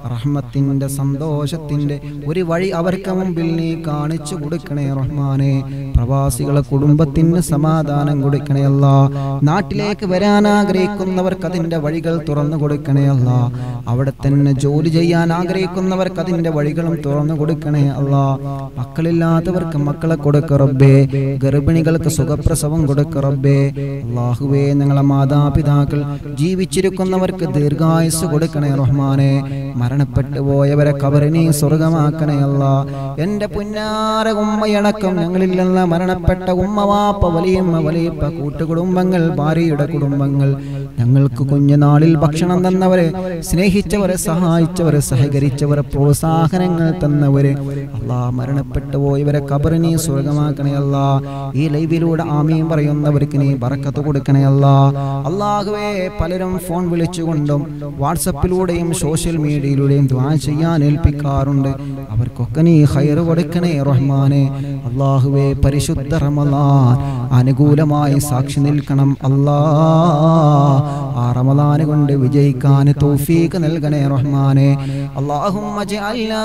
റഹ്മത്തിന്റെ സന്തോഷത്തിന്റെ ഒരു വഴി അവർക്ക് മുമ്പിൽ നീ കാണിച്ചു കൊടുക്കണേ റഹ്മാനെ. പ്രവാസികളെ കുടുംബത്തിന് സമാധാനം കൊടുക്കണേ അല്ലാ. നാട്ടിലേക്ക് വരാൻ ആഗ്രഹിക്കുന്നവർക്ക് അതിന്റെ വഴികൾ തുറന്നു കൊടുക്കണേ അല്ലാ. അവിടെ തന്നെ ജോലി ചെയ്യാൻ ആഗ്രഹിക്കുന്നവർക്ക് അതിന്റെ വഴികളും തുറന്നു കൊടുക്കണേ അല്ലാ. മക്കളില്ലാത്തവർക്ക് മക്കളെ കൊടുക്ക റബ്ബേ. ഗർഭിണികൾക്ക് സുഖപ്രസവം കൊടുക്ക റബ്ബേ. അല്ലാഹുവേ, ഞങ്ങളെ മാതാപിതാക്കൾ ജീവിച്ചിരിക്കുന്നവർക്ക് ദീർഘായുസ് കൊടുക്കണേ റഹ്മാനെ. മരണപ്പെട്ടു പോയവരെ ഖബറിനെ സ്വർഗമാക്കണേ അല്ലാ. എന്റെ പുന്നാര ഉമ്മയടക്കം ഞങ്ങളിലുള്ള മരണപ്പെട്ട ഉമ്മ, വാപ്പ, വലിയമ്മ, വലിയപ്പ, കൂട്ടുകുടുംബങ്ങൾ, ഭാര്യയുടെ കുടുംബങ്ങൾ, ഞങ്ങൾക്ക് കുഞ്ഞുനാളിൽ ഭക്ഷണം തന്നവരെ, സ്നേഹിച്ചവരെ, സഹായിച്ചവരെ, സഹകരിച്ചവരെ, പ്രോത്സാഹനങ്ങൾ തന്നവരെ അല്ലാ, മരണപ്പെട്ടു പോയവരെ ഖബറിനെ സ്വർഗമാക്കണേ അല്ലാ. ഈ ലൈവിലൂടെ ആമീൻ പറയുന്നവർക്ക് നീ ബറക്കത്ത് കൊടുക്കണേ അല്ലാ. അല്ലാഹുവേ, പലരും ഫോൺ വിളിച്ചുകൊണ്ടും വാട്സപ്പിലൂടെയും സോഷ്യൽ മീഡിയയിലൂടെയും ദുആ ചെയ്യാൻ ഏൽപ്പിക്കാറുണ്ട്. അവർക്കൊക്കെ നീ ഖൈർ കൊടുക്കണേ റഹ്മാനെ. അല്ലാഹുവേ, പരിശുദ്ധ റമളാൻ അനുകൂലമായി സാക്ഷി നിൽക്കണം അല്ലാ. ആ റമളാൻ കൊണ്ട് വിജയിക്കാൻ തൗഫീഖ് നൽകണേ റഹ്മാനെ. അല്ലാഹുമ്മ ജഅൽനാ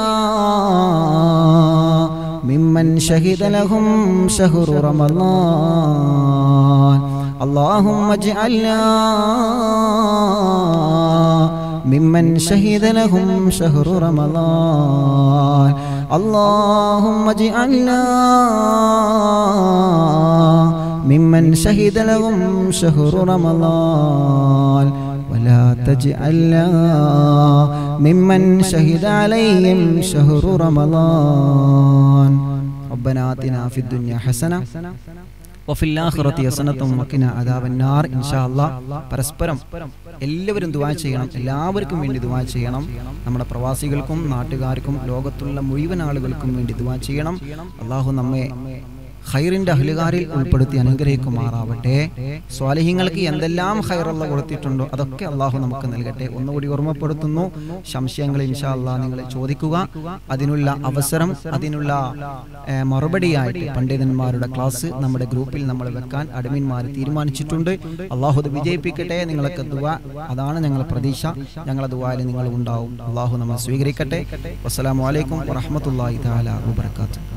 മിമ്മൻ ശഹിദ ലഹും ശഹ്റു റമളാൻ. അല്ലാഹുമ്മ ജഅൽനാ മിമ്മൻ ശഹിദ ലഹും ശഹ്റു റമളാൻ. اللهم اجعلنا ممن شهد لهم شهر رمضان ولا تجعلنا ممن شهد عليهم شهر رمضان. ربنا آتنا في الدنيا حسنة وفي الآخرة حسنة وقنا عذاب النار. إن شاء الله പരസ്പരം എല്ലാവരും ദുആ ചെയ്യണം. എല്ലാവർക്കും വേണ്ടി ദുആ ചെയ്യണം. നമ്മുടെ പ്രവാസികൾക്കും നാട്ടുകാർക്കും ലോകത്തുള്ള മുഴുവൻ ആളുകൾക്കും വേണ്ടി ദുആ ചെയ്യണം. അല്ലാഹു നമ്മെ ഖൈറിന്റെ അഹ്ലുകാരിൽ ഉൾപ്പെടുത്തി അനുഗ്രഹിക്കുമാറാവട്ടെ. സ്വാലിഹീങ്ങൾക്ക് എന്തെല്ലാം ഖൈറുള്ള കൊടുത്തിട്ടുണ്ടോ അതൊക്കെ അല്ലാഹു നമുക്ക് നൽകട്ടെ. ഒന്നുകൂടി ഓർമ്മപ്പെടുത്തുന്നു, സംശയങ്ങൾ ഇൻഷാ അല്ലാഹ് നിങ്ങൾ ചോദിക്കുക. അതിനുള്ള അവസരം, അതിനുള്ള മറുപടിയായിട്ട് പണ്ഡിതന്മാരുടെ ക്ലാസ് നമ്മുടെ ഗ്രൂപ്പിൽ നമ്മൾ വെക്കാൻ അഡ്മിന്മാർ തീരുമാനിച്ചിട്ടുണ്ട്. അല്ലാഹു അത് വിജയിപ്പിക്കട്ടെ. നിങ്ങളൊക്കെ ദുആ, അതാണ് ഞങ്ങളുടെ പ്രതീക്ഷ. ഞങ്ങളുടെ ദുആയിൽ നിങ്ങൾ ഉണ്ടാവും. അല്ലാഹു നമ്മെ സ്വീകരിക്കട്ടെ. അസ്സലാമു അലൈക്കും വറഹ്മത്തുള്ളാഹി തആല വബറകാതുഹു.